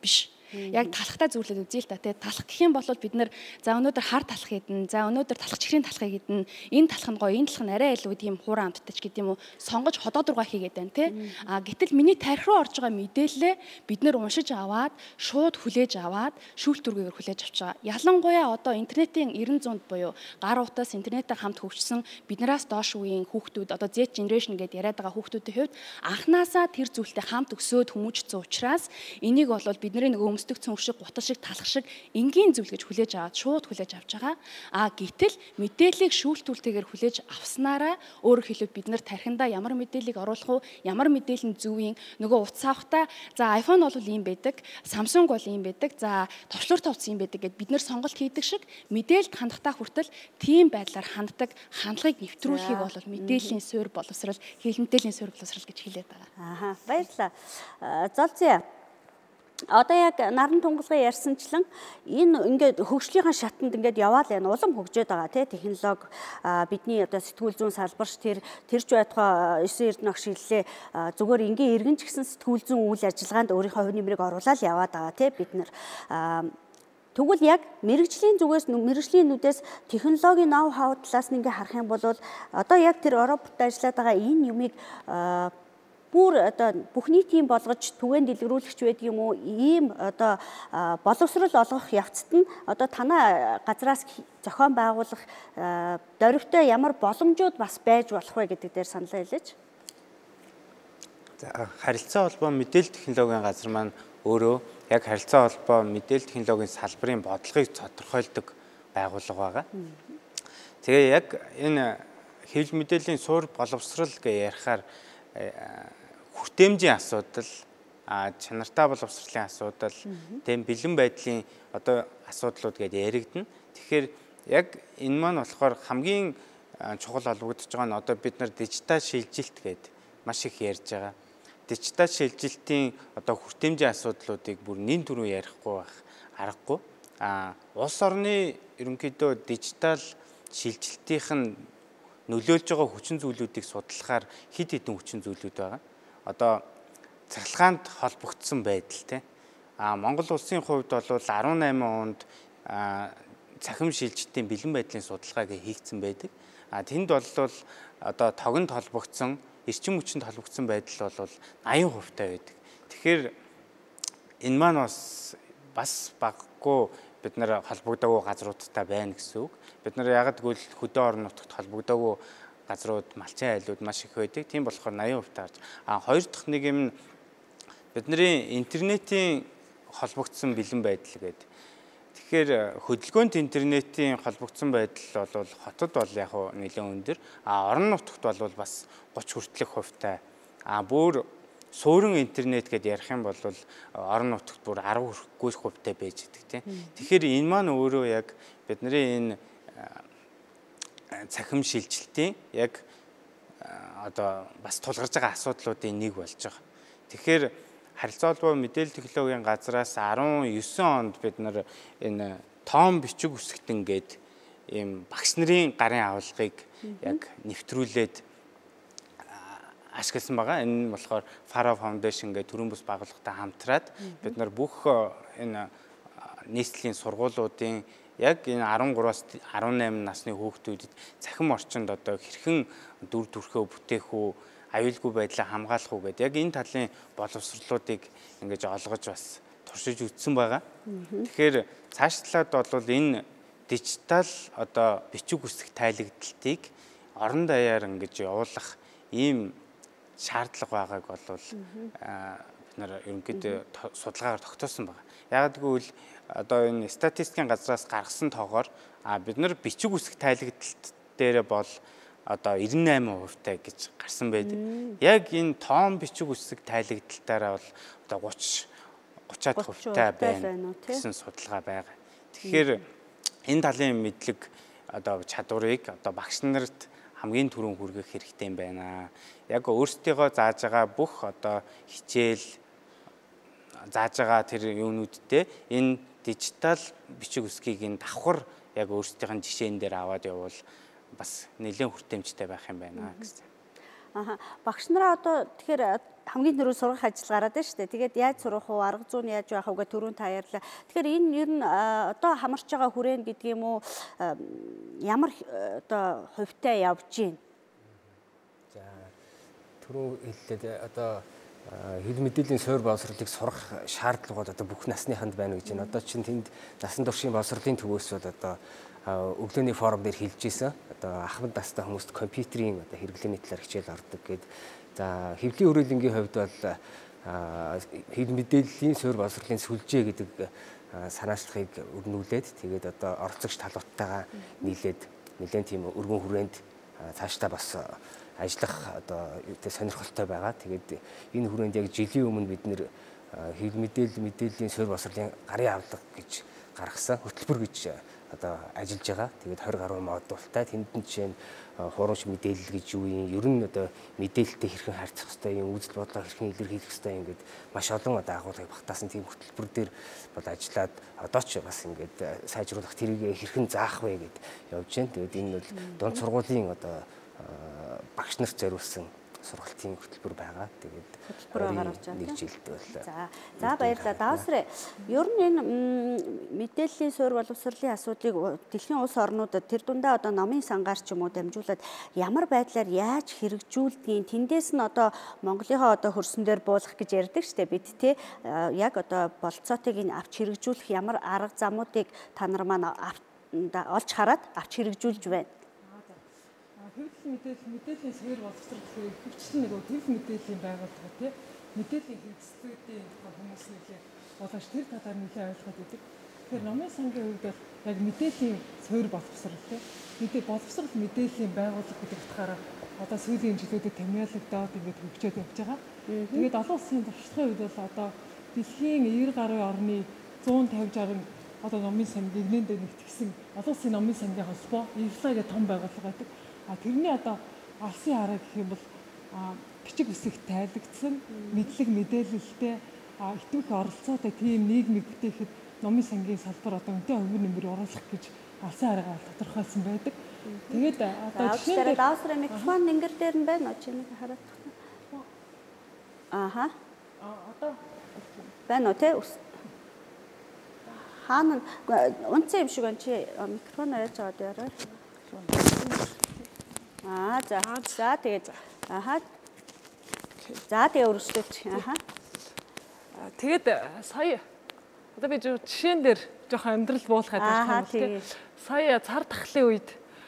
Яг талхтаа зөвлөд үзье л та тий. Талх гэх юм бол бид нэр за өнөөдөр хар талх хийдэн, за өнөөдөр талх чихрийн талхыг хийдэн, энэ талх нь гоё, энэ талх нь арай илүү тийм хуурай амттай ч гэдэг юм уу сонгож ходоод руугаа хийгээд байна тий. Гэтэл миний тарих руу орж байгаа мэдээлэлээ бид нэр уншиж аваад, шууд хүлээж аваад, шүүлт дүргээр хүлээж авч байгаа. Ялангуяа одоо интернетийн 90-100-д буюу гар утас интернетээр хамт хөгжсөн биднээс доош үеийн хүүхдүүд одоо Z generation гэдээ яриад байгаа хүүхдүүдийн хувьд анханасаа тэр зүйлтэй хамт өсөөд хүмүүжсэн учраас энийг бол бидний нөгөө өмсдөг цөм шиг, гутал шиг, талх шиг энгийн зүйл гэж хүлээж аваад шууд хүлээж авч байгаа. Гэтэл мэдээллийг шүүлтүүлтэйгээр хүлээж авснараа өөрөөр хэлбэл бид нар тархиндаа ямар мэдээллийг оруулах уу, ямар мэдээлэл нь зөв юм, нөгөө утас авахтаа за iPhone бол ийм байдаг, Samsung бол ийм байдаг, за товчлууртай утас ийм байдаг гэд бид нар сонголт хийдэг шиг мэдээлэлд хандахтаа хүртэл тийм байдлаар ханддаг хандлагыг нэвтрүүлэхийг бол мэдээллийн суурь боловсрал, хэвлэл мэдээллийн суурь боловсрал гэж хэлээд байгаа. Баярлалаа. Золзия. Одоо яг наран тунгалгын ярьсанчлан энэ ингээд хөгжлийнхаа шатанд ингээд яваал байна. Улам хөгжөөд байгаа тий технологи бидний одоо сэтгүүл зүйн салбарч тэр ч байтугай 9 эрдэнэ огш хэллээ зүгээр энгийн иргэн ч гэсэн сэтгүүл зүйн үйл ажиллагаанд өөрийнхөө хувь нэмрийг оруулаад яваад байгаа тий бид нар тэгвэл яг мэрэгжлийн зүгээс мэрэгжлийн нүдээс технологийн ноу хау талаас нь ингээ харах юм бол одоо яг тэр Европт ажиллаад байгаа энэ юмыг бүр одоо бүх нийтийн болгож түгээн дэлгэрүүлэгч байдаг юм уу? Ийм одоо боловсрол олгох явцад нь одоо танай газраас зохион байгуулах дөрвтэй ямар боломжууд бас байж болох вэ гэдэг дээр саналаа хэлээч. За харилцаа холбоо мэдээлэл технологийн газар маань өөрөө яг харилцаа холбоо мэдээлэл технологийн салбарын бодлогыг тодорхойлдог байгууллага байгаа. Тэгээ яг энэ хэвлэл мэдээллийн суур боловсрал гэж ярихаар хүртээмжийн асуудал, чанартай боловсролын асуудал, тийм бэлэн байдлын одоо асуудлууд гэдээ яригдана. Тэгэхээр яг энэ маань болохоор хамгийн чухал холбогдож байгаа нь одоо бид нар дижитал шилжилт гэдэг маш их ярьж байгаа. Дижитал шилжилтийн одоо хүртээмжийн асуудлуудыг бүр нэн түрүү ярихгүй байх аргагүй. Улс орны ерөнхийдөө дижитал шилжилтийнх нь нөлөөлж байгаа хүчин зүйлүүдийг судлахаар хэд хэдэн хүчин зүйлүүд байгаа. Одоо цахилгаанд холбогдсон байдал тий. Монгол улсын хувьд бол 18 онд цахим шилжилтийн бэлэн байдлын судалгааг хийгдсэн байдаг. Тэнд бол одоо тогонд холбогдсон, эрчим хүчинд холбогдсон байдал бол 80% таа байдаг. Тэгэхээр энэ маань бас баггүй бид нар холбогдоогүй газруудтай байна гэсэн үг. Бид нар яг гэвэл хөдөө орон нутагт холбогдоогүй газрууд, малчин айлууд маш их байдаг. Тийм болохоор 80% таарч. Хоёр дахь нэг юм бидний интернетийн холбогдсон бэлэн байдал гэдэг. Тэгэхээр хөдөлгөөнт интернетийн холбогдсон байдал бол хотод бол яг нэлээд өндөр. Орон нутагт бол бас 30 хүртэлх хувьтай. Бүр суурин интернет гэдээ ярих юм бол орон нутагт бүр 10 хүрэхгүй хувьтай байж идэг тийм. Тэгэхээр энэ маань өөрөө яг бидний энэ цахим шилжилтийн яг одоо бас тулгарч байгаа асуудлуудын нэг болж байгаа. Тэгэхээр харилцаа холбоо мэдээлэл технологийн газраас 19 онд бид нар энэ тоон бичиг үсгтэн гээд ийм багш нарын гарын авалгыг яг нэвтрүүлээд ашигласан байгаа. Энэ нь болохоор Faro Foundation гэдэг төрийн бус байгууллагатай хамтраад бид нар бүх энэ нийслэлийн сургуулиудын яг энэ 13-аас 18 насны хүүхдүүдэд цахим орчинд одоо хэрхэн дүр төрхөө бүтээх үү, аюулгүй байдлаа хамгаалах уу гэдэг яг энэ талын боловсролуудыг ингэж олгож бас туршиж үзсэн байгаа. Тэгэхээр цаашлаад бол энэ дижитал одоо бичиг үсэг тайлагдалтыг орон даяар ингэж явуулах ийм шаардлага байгааг бол бид нар ерөнхийдөө судалгаагаар тогтоосон байгаа. Яг гэвэл одоо энэ статистикийн газраас гаргасан тоогоор бид нар бичиг үсэг тайлагдалт дээр бол одоо 98% таа гэж гарсан байдаг. Яг энэ тоон бичиг үсэг тайлагдалтаараа бол одоо 30% таа байна гэсэн судалгаа байгаа. Тэгэхээр энэ талын мэдлэг одоо чадварыг одоо багш нарт хамгийн түрүүн хүргэх хэрэгтэй юм байна. Яг өөрсдийгөө зааж байгаа бүх одоо хичээл зааж байгаа тэр юунуудтэй энэ дижитал бичиг үсгийг энэ давхар яг өөрсдийнх нь жишээн дээр аваад явбал бас нэлээд хүртээмжтэй байх юм байна гэсэн. Багш нараа одоо тэгэхээр хамгийн түрүү сургах ажил гараад байна шүү дээ. Тэгээд яаж сурах уу, арга зүй нь яаж байх вэ гэх түрүүн та ярьлаа. Тэгэхээр энэ ер нь одоо хамарч байгаа хүрээнд гэдэг юм уу ямар одоо хувьтай явж байна? За түрүү хэллээ одоо хэвлэл мэдээллийн суурь боловсролыг сурах шаардлагууд одоо бүх насныханд байна гэж байна. Одоо чинь тэнд насан туршийн боловсролын төвөөс бол одоо өглөөний форум дээр хэлж ийсэн. Одоо ахмад настай хүмүүст компьютерийн одоо хэрэглээний талаар хичээл ордог гэдэг. За хэвлэлийн хүрээлэнгийн хувьд бол хэвлэл мэдээллийн суурь боловсролын сүлжээ гэдэг санаачлахыг өрнүүлээд тэгээд одоо оролцогч талбартайгаа нэлээд тийм өргөн хүрээнд цаашдаа бас ажиллах одоо сонирхолтой байгаа. Тэгээд энэ хүрээнд яг жилийн өмнө бид нэр хэвлэл мэдээллийн суурь боловсролын гарын авлага гэж гаргасан хөтөлбөр гэж одоо ажиллаж байгаа. Тэгээд 20 гаруй модультай тэнд нь жишээ нь хуурамч мэдээлэл гэж юу юм, ер нь одоо мэдээлэлтэй хэрхэн харьцах ёстой юм, үзэл бодлоо хэрхэн илэрхийлэх ёстой юм гээд маш олон одоо агуулгыг багтаасан тийм хөтөлбөр дээр бол ажиллаад одоо ч бас ингээд сайжруулах тэрийг хэрхэн заах вэ гэд явж байна. Тэгээд энэ бол дунд сургуулийн одоо багш нарт зориулсан сургалтын хөтөлбөр байгаа. Тэгээд хөтөлбөр гаргаж байгаа. Нэг жилд бол. За баярлалаа. Давсраа. Ер нь энэ мэдээллийн суурь боловсролын асуудлыг дэлхийн улс орнуудад тэр дундаа одоо номын сангаар ч юм уу дамжуулаад ямар байдлаар яаж хэрэгжүүлдгийг тэндээс нь одоо Монголынхаа одоо хөрсөн дээр буулгах гэж ярьдаг штэ бид те яг одоо болцоотыг энэ авч хэрэгжүүлэх ямар арга замуудыг та нар маань олж хараад авч хэрэгжүүлж байна. Хэвлэл мэдээллийн суурь боловсрол гэхээр хөвчлэн нэг хэвлэл мэдээллийн байгууллага тий мэдээллийн хэрэгсэлүүдийн хүмүүс нэлээ болгож тэр талаар нэлээ ойлгоод идэг. Тэгэхээр номын сангийн хувьд бол яг мэдээллийн суурь боловсрол тий боловсрол мэдээллийн байгууллага гэдэг утгаараа одоо сүүлийн жилүүдэд тэмдэглэгдээд ингээд хөгжөөд явж байгаа. Тэгээд олон улсын туршлагын хувьд бол одоо дэлхийн 90 гаруй орны 150-60 одоо номын сангийн нэгнэндээ нэгтгэсэн олон улсын номын сангийн холбоо IFLA гэх том байгууллага байдаг. Тэрний одоо алсын хараа гэх юм бол бичиг үсэгт тайлагдсан мэдлэг мэдээлэлтэй итгэвч оролцоотой тийм нийгмийг бүтээхэд номын сангийн салбар одоо үнэтэй хувийн нэмэр оруулах гэж алсын хараагаа тодорхойлсон байдаг. Тэгээд одоо жишээлбэл Давсраа микрофон нэнгэр дээр нь байна уу чи нэг хараад тахна. Одоо байна уу те хаана унцсан юм шиг байна чи микрофон яаж аваад яраа. За тэгээд За тэгээ өргөжлөж. Тэгээд сая одоо би жишээн дээр жоохон амьдрал буулгаад байгаа юм бол сая цар тахлын үед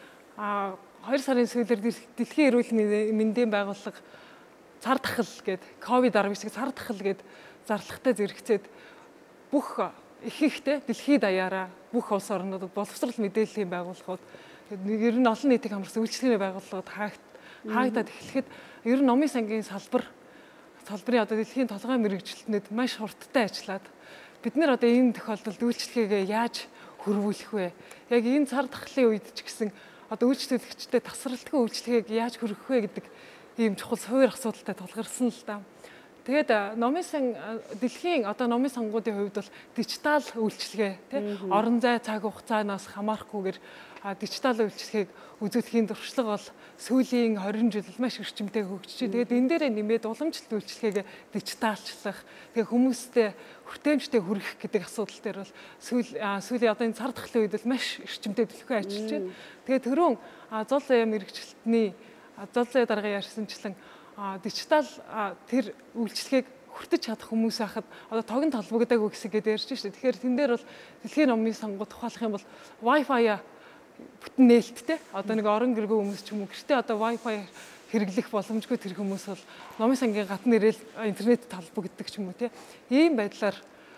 2 сарын сүүлээр дэлхийн эрүүл мэндийн байгууллага цар тахал гэдэг COVID-19 цар тахал гэдэг зарлагтай зэрэгцээд бүх ихэнхдээ дэлхийд даяараа бүх улс орнууд боловсрол мэдээллийн байгууллагууд ер нь олон нийтийг хамарсан үйлчлэгээний байгууллагууд хаагдаад эхлэхэд ер нь номын сангийн салбарын одоо дэлхийн толгой мэргэжилтнүүд маш хурдтай ажиллаад бид нэр одоо энэ тохиолдолд үйлчлэгээгээ яаж хөрвүүлэх вэ? Яг энэ цар тахлын үед ч гэсэн одоо үйлчлүүлэгчдэд тасралтгүй үйлчлэгээг яаж хөргөх вэ гэдэг ийм чухал суурь асуудалтай тулгарсан л да. Тэгээд номын сан дэлхийн одоо номын сангуудын хувьд бол дижитал үйлчлэгээ тий орон зай цаг хугацаанаас хамаарахгүйгээр дижитал үйлчлэгийг үзүүлэхийн туршлага бол сүүлийн 20 жилд маш өрчмтэй хөгжиж. Тэгээд энэ дээрээ нэмээд уламжлалт үйлчлэгийг дижиталчлах, тэгээд хүмүүстээ хүртээмжтэй хүргэх гэдэг асуудал дээр бол сүүлийн одоо энэ цар тахлын үед бол маш өрчмтэй төлөвлөгөө ажиллаж байна. Тэгээд түрүүн зол заяа мэргэжилтний зол заяа дарга ярьсанчлан дижитал тэр үйлчлэгийг хүртэж чадах хүмүүс байхад одоо тогн толбогдоогүй гэсгээд ярьж шүү дээ. Тэгэхээр тэн дээр бол дэлхийн номын сангууд тухайлах юм бол Wi-Fi бүтэн нээлттэй одоо нэг орон гэргүй хүмүүс ч юм уу гэртээ одоо Wi-Fi хэрэглэх боломжгүй тэр хүмүүс бол номын сангийн гадны нэрэл интернет толбогддог ч юм уу тийм ийм байдлаар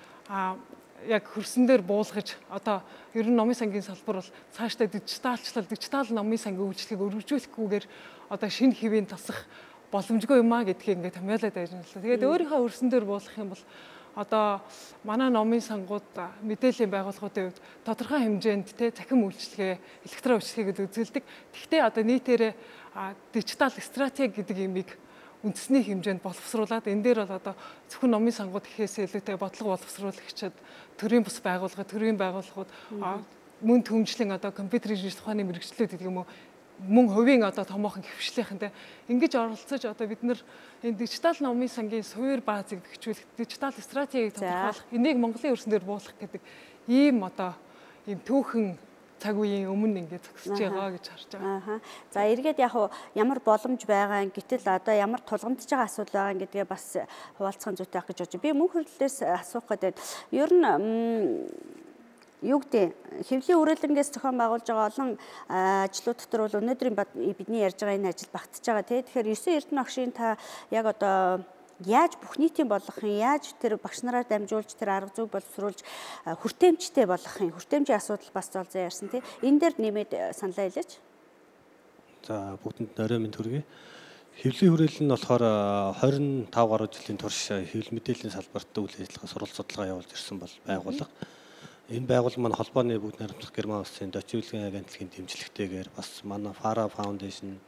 яг хөрсөн дээр буулгаж одоо ер нь номын сангийн салбар бол цаашдаа дижитал номын сангийн үйлчлэгийг өргөжүүлэхгүйгээр одоо шинэ хэвийн тасах боломжгүй юм а гэдгийг ингээд томьёолоод байж байна л да. Тэгээд өөрийнхөө хөрсөн дээр буулгах юм бол одоо манай номын сангууд мэдээллийн байгууллагуудын хувьд тодорхой хэмжээнд цахим үйлчлэгээ, электрон үйлчлэгийг үзүүлдэг. Гэхдээ одоо нийтээрээ дижитал стратеги гэдэг юмыг үндэсний хэмжээнд боловсруулад энэ дээр бол одоо зөвхөн номын сангууд ихээс илүүтэй бодлого боловсруулагчид, төрийн бус байгууллагууд, мөн төмжлэн одоо компьютерийн шинжилгээ ухааны мэргэжлүүд гэдэг юм уу мөн хувийн одоо томоохон хөвшлийнхэн ингэж оролцож одоо бид нар энэ дижитал номын сангийн суур баазыг бэхжүүлэх, дижитал стратегийг тодорхойлох, энийг Монголын өрсөн дээр буулгах гэдэг ийм одоо ийм түүхэн цаг үеийн өмнө ингээд зогсож байгаа гэж харж байгаа. За эргээд яг ямар боломж байгаа гэтэл одоо ямар тулгамдж байгаа асуудал байгаа гэдгээ бас хуваалцахын зүйтэй байх гэж бодож. Би мөн хөрлөлөөс асуух гэдэг. Ер нь юу гэдэг хэвлэлийн хүрээлэнгээс зохион байгуулж байгаа олон ажлууд дотор бол өнөөдрийн бидний ярьж байгаа энэ ажил багтж байгаа тий. Тэгэхээр 9 Эрдэнэ багшийн та яг одоо яаж бүх нийтийн болгохын, яаж тэр багш нараар дамжуулж тэр арга зүйг боловсруулж хүртээмжтэй болгохын, хүртээмжийн асуудал бас золзоо ярьсан тий. Энэ дээр нэмээд саналаа хэлээч. За бүгдэнд орой минь төргий. Хэвлэлийн хүрээлэл нь болохоор 25 гаруй жилийн турш хэвлэл мэдээллийн салбарт үйл ажиллагаа сурвалж судалгаа явуулж ирсэн бол байгууллага. Энэ байгууллага маань холбооны бүгд найрамдах Герман улсын дочиулгын агентлагийн дэмжлэгтэйгээр бас манай Fara Foundation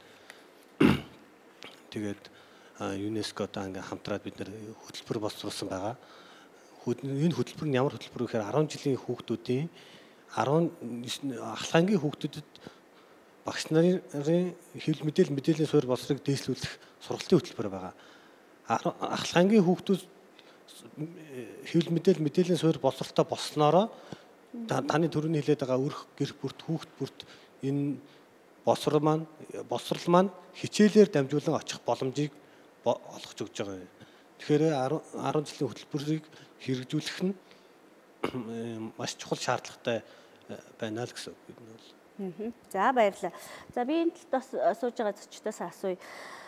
тэгээд ЮНЕСКОтой ингээ хамтраад бид нэр хөтөлбөр боловсруулсан байгаа. Энэ хөтөлбөр нь ямар хөтөлбөр вэ гэхээр 10 жилийн хүүхдүүдийн 19 ахлахангийн хүүхдүүдэд багш нарын хэвлэл мэдээллийн суурь боловсрыг дээшлүүлэх сургалтын хөтөлбөр байгаа. Ахлахангийн хүүхдүүд хэвлэл мэдээллийн суурь боловсролтой болсноороо таны түрүүний хэлээд байгаа өрх гэр бүрт хүүхд бүрт энэ боловсрал маань хичээлээр дамжуулан очих боломжийг олгож өгч байгаа. Тэгэхээр 10 жилийн хөтөлбөрийг хэрэгжүүлэх нь маш чухал шаардлагатай байна л гэсэн үг нь. За баярлалаа. За би энэ талд бас сууж байгаа зочдоос асууя.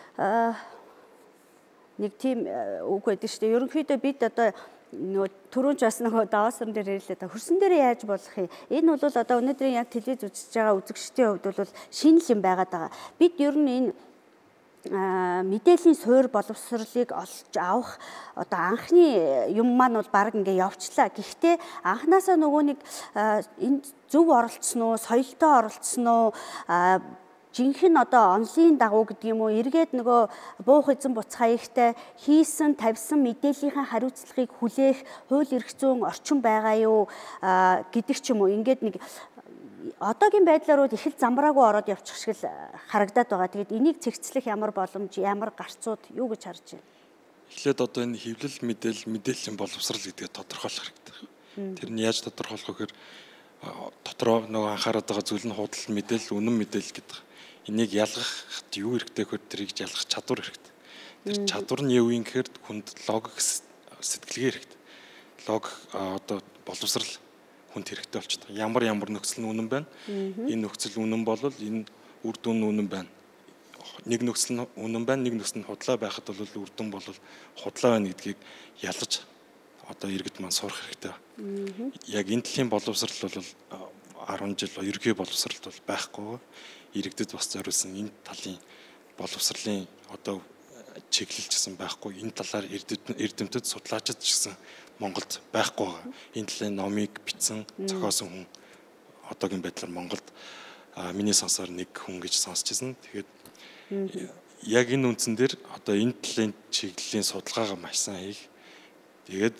Нэг тийм үг байдаг шүү дээ. Ерөнхийдөө бид одоо түрүүнч бас нөгөө даасан дээр хэлээ. Хөрсөн дээр яаж болох юм? Энэ бол одоо өнөөдрийн яг телевиз үзэж байгаа үзэгчдийн хувьд бол шинэ юм байгаад байгаа. Бид ер нь энэ мэдээллийн суурь боловсролыг олж авах одоо анхны юм маань бол баг ингээ явчлаа. Гэхдээ анханасаа нөгөө нэг энд зөв оролцсон уу, соёлтой оролцсон уу, жинхэнэ одоо онлын дагуу гэдэг юм уу, эргээд нөгөө буух эзэн буц хаягтай хийсэн, тавьсан мэдээллийнхаа хариуцлагыг хүлээх хууль эрх зүйн орчин байгаа юу гэдэг ч юм уу. Ингээд нэг одоогийн байдлаар бол их л замбраагүй ороод явчих шиг л харагдаад байгаа. Тэгэд энийг цэгцлэх ямар боломж, ямар гарцууд юу гэж харж байна? Эхлээд одоо энэ хэвлэл мэдээллийн боловсрал гэдгээ тодорхойлох хэрэгтэй. Тэр нь яаж тодорхойлох вэ гэхээр дотроо нөгөө анхаарат байгаа зүйл нь худал мэдээлэл, үнэн мэдээлэл гэдэг. Энийг ялгахад юу хэрэгтэй гэхээр тэрийг ялгах чадвар хэрэгтэй. Тэр чадвар нь юу юм гэхээр хүнд логик сэтгэлгээ хэрэгтэй. Логик одоо боловсрал хүнд хэрэгтэй болчихдог. Ямар нөхцөл нь үнэн байна. Энэ нөхцөл үнэн бол энэ үр дүн үнэн байна. Нэг нөхцөл нь үнэн байна, нэг нөхцөл нь худлаа байхад бол үр дүн бол худлаа байна гэдгийг ялгаж одоо иргэд маань сурах хэрэгтэй. Яг энэ төрлийн боловсрал бол 10 жил ерөнхий боловсралт бол байхгүй. Иргэдэд бас зориулсан энэ талын боловсролын одоо чиглэл гэсэн байхгүй. Энэ талаар эрдэмтэд судлаачид гэсэн Монголд байхгүй байгаа. Энэ талын номыг бичсэн, зохиосон хүн одоогийн байдлаар Монголд миний сонсоор нэг хүн гэж сонсч байсан. Тэгээд яг энэ үндсэн дээр одоо энэ талын чиглэлийн судалгаагаа маш сайн хийх. Тэгээд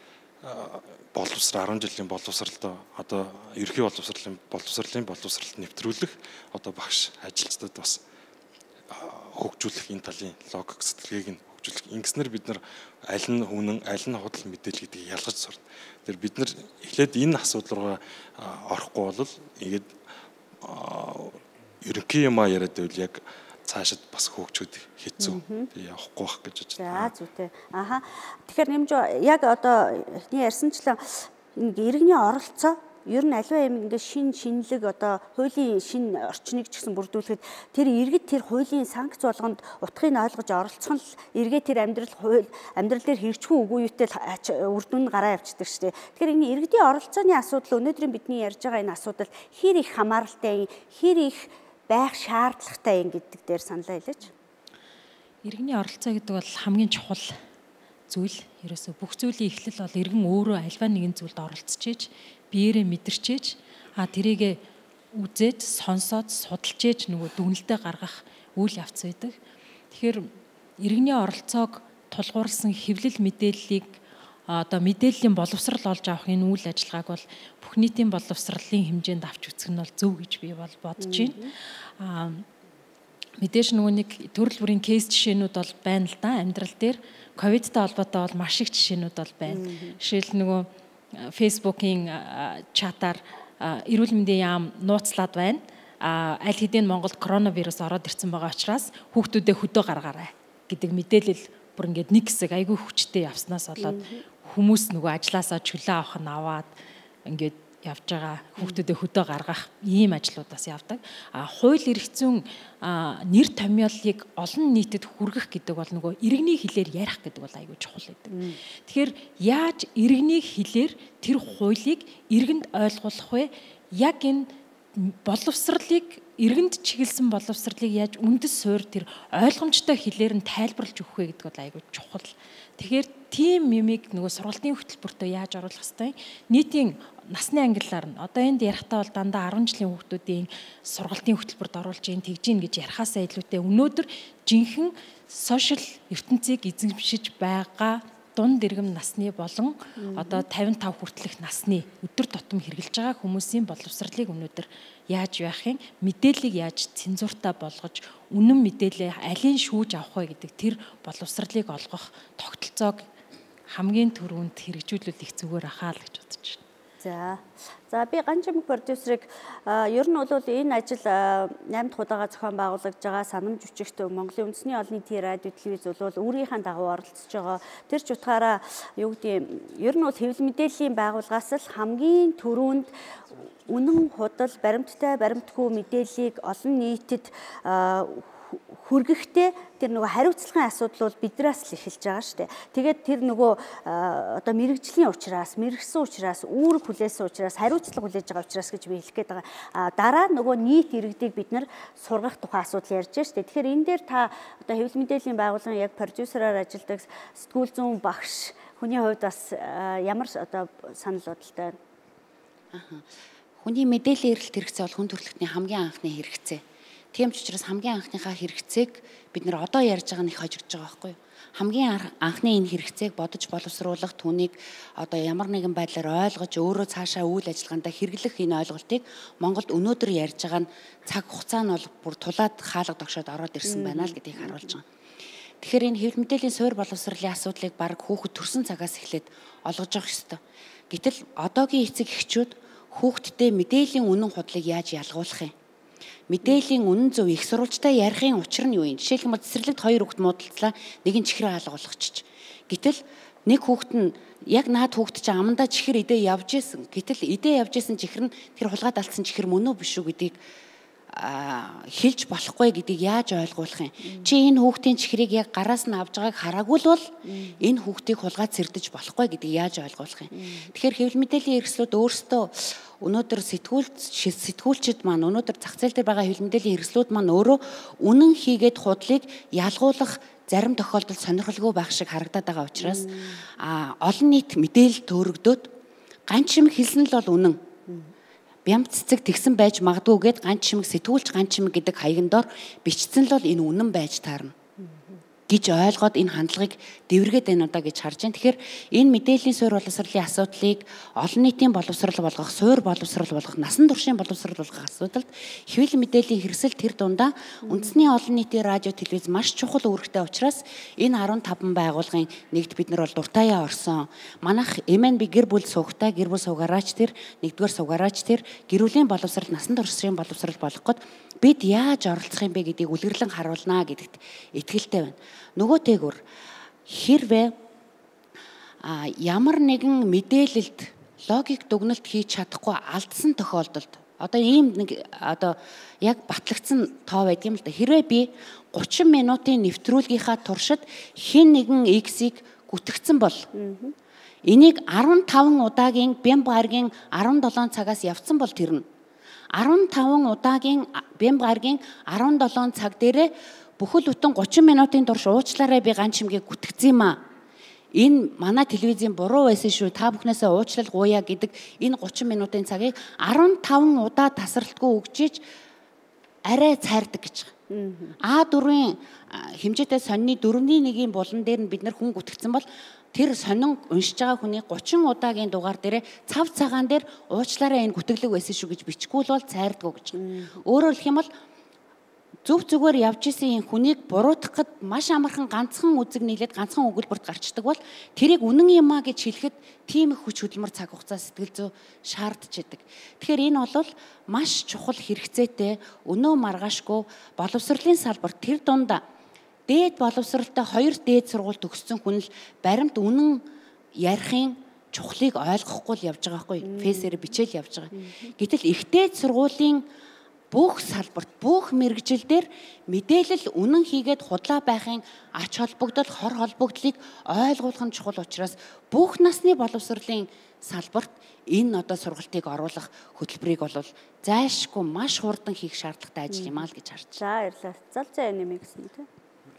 боловсрал 10 жилийн боловсралд одоо ерхий боловсралт нэвтрүүлэх одоо багш ажилчдад бас хөгжүүлэх энэ талын логик сэтгэлгээг нь хөгжүүлэх. Ингэснээр бид нар аль нь үнэн, аль нь худал мэдээлэл гэдгийг ялгаж сурна. Тэр бид нар эхлээд энэ асуудал руу орохгүй бол ингээд ерөнхий юм яриад байвал яг цаашид бас хөгжөөд хэцүү. Тэг явахгүй байх гэж бодож байна. За зүйтэй. Аха. Тэгэхээр нэмж яг одоо эхний ярьсанчлан энэ иргэний оролцоо ер нь аливаа юм ингээд шинэлэг одоо хуулийн шинэ орчныг ч гэсэн бүрдүүлэхэд тэр иргэд тэр хуулийн санкц болгонд утгыг ойлгож оролцох нь эргээ тэр амьдрал дээр хэрэгжих үгүй юутэй үр дүн гараа явчихдаг шүү дээ. Тэгэхээр энэ иргэдийн оролцооны асуудал өнөөдрийн бидний ярьж байгаа энэ асуудал хэр их хамааралтай, хэр их байх шаардлагатай юм гэдэг дээр саналаа хэлээч. Иргэний оролцоо гэдэг бол хамгийн чухал зүйл. Ерөөсө бүх зүйлийн эхлэл бол иргэн өөрөө альва нэгэн зүйлд оролцож ийж, биеэрээ мэдэрч ийж, тэрийгэ үзээд, сонсоод, судалж ийж нөгөө дүгнэлтэд гаргах үйл явц байдаг. Тэгэхээр иргэний оролцоог тулгуурласан хэвлэл мэдээллийг одоо мэдээллийн боловсрал олж авах энэ үйл ажиллагааг бол бүх нийтийн боловсролын хэмжээнд авч үзэх нь бол зөв гэж би бол бодож байна. Мэдээж нөгөө нэг төрөл бүрийн кейс жишээнүүд бол байна л да амьдрал дээр. Ковидтай холбоотой бол маш их жишээнүүд бол байна. Жишээл нөгөө Facebook-ийн чатаар эрүүл мэндийн яам нууцлаад байна. Аль хэдийн Монголд коронавирус ороод ирсэн байгаа учраас хүүхдүүдээ хөдөө гаргаарай гэдэг мэдээлэл бүр ингээд нэг хэсэг айгүй хүчтэй явснаас болоод хүмүүс нөгөө ажлаасаа чөлөө авах нь аваад ингээд явж байгаа хүүхдүүдээ хөдөө гаргах ийм ажлуудаас явдаг. Хууль эрх зүйн нэр томьёолыг олон нийтэд хүргэх гэдэг бол нөгөө иргэний хэлээр ярих гэдэг бол айгүй чухал байдаг. Тэгэхээр яаж иргэний хэлээр тэр хуулийг иргэнд ойлгуулах вэ? Яг энэ боловсролыг иргэнд чиглэсэн боловсролыг яаж үндэс суур тэр ойлгомжтой хэлээр нь тайлбарлаж өгөх вэ гэдэг бол айгүй чухал. Тэгэхээр тийм юмыг нөгөө сургалтын хөтөлбөртөө яаж оруулах хэвтэй? Нийтийн насны ангиллаар нь одоо энд ярихтаа бол дандаа 10 жилийн хүүхдүүдийн сургалтын хөтөлбөрт оруулж ийн тэгж ийн гэж ярихаасаа илүүтэй өнөөдөр жинхэнэ сошиал ертөнцийг эзэмшиж байгаа дунд иргэм насны болон одоо 55 хүртэлх насны өдөр тутам хэрэгжилж байгаа хүмүүсийн боловсролыг өнөөдөр яаж яах юм, мэдээллийг яаж цензуртаа болгож үнэн мэдээлэл алийг шүүж авах вэ гэдэг тэр боловсролыг олгох тогтолцоог хамгийн түрүүнд хэрэгжүүлэл их зүгээр ахаа л гэж бодож байна. За би Ганжим продюсерыг ер нь бол энэ ажил 8 дахь удаага зохион байгуулагдж байгаа санамж өчигт Монголын үндэсний олон нийтийн радио телевиз бол өөрийнхөө дагуу оролцож байгаа. Тэр ч утгаараа юу гэдэг ер нь бол хэвлэл мэдээллийн байгууллагаас л хамгийн түрүүнд үнэн худал баримттай баримтгүй мэдээллийг олон нийтэд хүргэхдээ тэр нөгөө хариуцлагын асуудал бол биднээс л эхэлж байгаа шүү дээ. Тэгээд тэр нөгөө одоо мэрэгжлийн учраас, мэрэгсэн учраас, үүрэг хүлээсэн учраас, хариуцлага хүлээж байгаа учраас гэж би хэлэх гээд байгаа. Дараа нөгөө нийт иргэдийг бид нар сургах тухай асуудал ярьж штэ. Тэгэхээр энэ дээр та одоо хэвлэл мэдээллийн байгууллагын яг продюсераар ажилладаг сэтгүүл зүйн багш хүний хувьд бас ямар одоо санал бодолтой байна? Хүний мэдээллийн эрэлт хэрэгцээ бол хүн төрөлхтний хамгийн анхны хэрэгцээ. Тийм ч учраас хамгийн анхныхаа хэрэгцээг бид нэр одоо ярьж байгаа нь их хожигдож байгаа байхгүй юу? Хамгийн анхны энэ хэрэгцээг бодож боловсруулах, түүнийг одоо ямар нэгэн байдлаар ойлгож өөрөө цаашаа үйл ажиллагаанд хэрэглэх энэ ойлголтыг Монголд өнөөдөр ярьж байгаа нь цаг хугацаа нь бол бүр тулаад хаалга тогшоод ороод ирсэн байна л гэдгийг харуулж байгаа. Тэгэхээр энэ хэвлэл мэдээллийн суур боловсролын асуудлыг баг хүүхэд төрсэн цагаас эхлээд олгож явах ёстой. Гэтэл одоогийн эцэг эхчүүд хүүхдтэй мэдээллийн үнэн худлыг яаж ялгуулах юм? Мэдээллийн үнэн зөв их сурвалжтай ярихын учир нь юу юм? Жишээлбэл цэцэрлэгт 2 хүүхэд муудалцлаа, нэг нь чихрээ хаалгуулчихж. Гэтэл нэг хүүхэд нь яг наад хүүхэд чинь амандаа чихэр идээ явж исэн. Гэтэл идээ явж исэн чихэр нь тэр хулгайд алдсан чихэр мөн үү биш үү гэдгийг хэлж болохгүй гэдгийг яаж ойлгуулах юм? Чи энэ хүүхдийн чихрийг яг гараас нь авж байгааг хараагүй л бол энэ хүүхдийг хулгайд сэрдэж болохгүй гэдгийг яаж ойлгуулах юм? Тэгэхээр хэвлэл мэдээллийн хэрэгслүүд өөрсдөө өнөөдөр сэтгүүлчид маань өнөөдөр зах зээл дээр байгаа хэвлэл мэдээллийн хэрэгслүүд маань өөрөө үнэн хийгээд худлыг ялгуулах зарим тохиолдолд сонирхолгүй байх шиг харагдаад байгаа учраас олон нийт мэдээлэл төөрөгдөөд ганц шимэг хэлсэн л бол үнэн. Бямц цэцэг тэгсэн байж магадгүй гэд ганц шимэг сэтгүүлч ганц шимэг гэдэг хаягдор бичсэн л бол энэ үнэн байж таарна гэж ойлгоод энэ хандлагыг дэвэргээд байна удаа гэж харж байна. Тэгэхээр энэ мэдээллийн суур боловсролын асуудлыг олон нийтийн боловсрол болгох, суур боловсрол болгох, насан туршийн боловсрол болгох асуудалд хэвлэл мэдээллийн хэрэгсэл тэр дундаа үндэсний олон нийтийн радио телевиз маш чухал үүрэгтэй учраас энэ 15 байгууллагын нэгд бид нар бол дуртаяа орсон. Манайх MNB гэр бүл суугтай, гэр бүл суугаараач тэр, нэгдүгээр суугаараач тэр гэрүүлийн боловсрол, насан туршийн боловсрол болгоход бид яаж оролцох юм бэ гэдгийг үлгэрлэн харуулнаа гэдэгт итгэлтэй байна. Нөгөөтэйгүр хэрвээ ямар нэгэн мэдээлэлд логик дүгнэлт хийж чадахгүй алдсан тохиолдолд одоо ийм нэг одоо яг батлагдсан тоо байдаг юм л да. Хэрвээ би 30 минутын нэвтрүүлгийнхаа туршид хэн нэгэн X-ийг гүтгцэн бол энийг 15 удаагийн Бямб гарагийн 17 цагаас явцсан бол тэр нь 15 удаагийн Бямб гарагийн 17 цаг дээрээ бүхэл бүтэн 30 минутын турш уучлаарай би ганц чимгийг гүтгцэн юм аа. Энэ манай телевизийн буруу байсан шүү. Та бүхнээсээ уучлал гуйя гэдэг энэ 30 минутын цагийг 15 удаа тасралтгүй өгчиж арай цайрдаг гэж. А4-ийн хэмжээтэй сонины 4-ийн 1-ийн булан дээр нь бид нар хүн гүтгцэн бол тэр сонин уншиж байгаа хүний 30 удаагийн дугаар дээрээ цав цагаан дээр уучлаарай энэ гүтгэлэг байсан шүү гэж бичихгүй л бол цайрдгоо гэж. Өөрөөр хэлэх юм бол зөв зүгээр явж исэн хүнийг буруутгахад маш амархан ганцхан үзэг нийлээд ганцхан өгүүлбэрт гарчдаг бол тэрийг үнэн юм а гэж хэлэхэд тийм их хүч хөдөлмөр цаг хугацаа сэтгэл зүй шаардж идэг. Тэгэхээр энэ бол маш чухал хэрэгцээтэй өнөө маргаашгүй боловсролын салбар тэр дундаа дээд боловсролтой 2 дээд сургууль төгссөн хүн л баримт үнэн ярихын чухлыг ойлгохгүй л явж байгаа байхгүй фэсээр бичээл явж байгаа. Гэтэл их дээд сургуулийн бүх салбарт бүх мэрэгжил дээр мэдээлэл үнэн хийгээд худлаа байхын ач холбогдол хор холбогдлыг ойлгуулах нь чухал учраас бүх насны боловсролын салбарт энэ одоо сургалтыг оруулах хөтөлбөрийг бол зайлшгүй маш хурдан хийх шаардлагатай ажил юм аа л гэж харж. За баярлалаа. Залзаа нэмээ гэсэн тийм.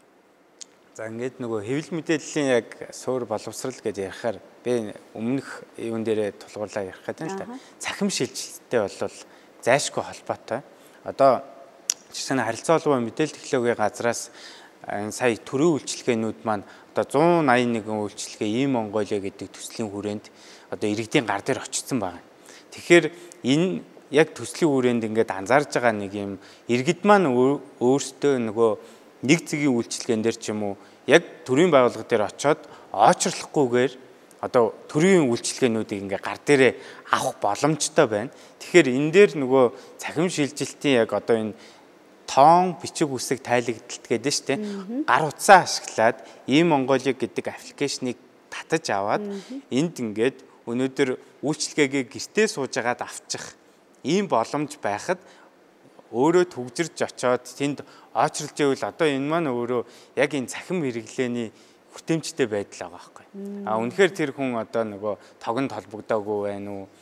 За ингээд нөгөө хэвлэл мэдээллийн яг суур боловсрал гэж ярихаар би өмнөх юун дээрээ тулгуурлаа ярих гэдэг нь л та. Цахим шилжилттэй бол зайлшгүй холбоотой. Одоо жишээ нь харилцаа холбоо мэдээлэл технологийн газраас энэ сая төрийн үйлчилгээнүүд маань одоо 181 үйлчилгээ ийм Монголиа гэдэг төслийн хүрээнд одоо иргэдийн гар дээр очсон байна. Тэгэхээр энэ яг төслийн хүрээнд ингээд анзаарж байгаа нэг юм иргэд маань өөрсдөө нөгөө нэг зэгийн үйлчилгээн дээр ч юм уу яг төрийн байгууллага дээр очиод очрлохгүйгээр одоо төрийн үйлчилгээнүүдийг ингээ гар дээрээ авах боломжтой байна. Тэгэхээр энэ дээр нөгөө цахим шилжилтийн яг одоо энэ тоон бичиг үсэг тайлагдалт гэдэг нь шүү дээ. Гар утсаа ашиглаад ийм Монголиа гэдэг аппликейшнийг татаж аваад энд ингээд өнөөдөр үйлчилгээгээ гэртээ суужгаад авчих ийм боломж байхад өөрөө түгжирж очоод тэнд очрлж ивэл одоо энэ маань өөрөө яг энэ цахим хэрэглээний хүртээмжтэй байдал байгаа байхгүй. Үнэхээр тэр хүн одоо нөгөө тогонд холбогдоогүй байна уу?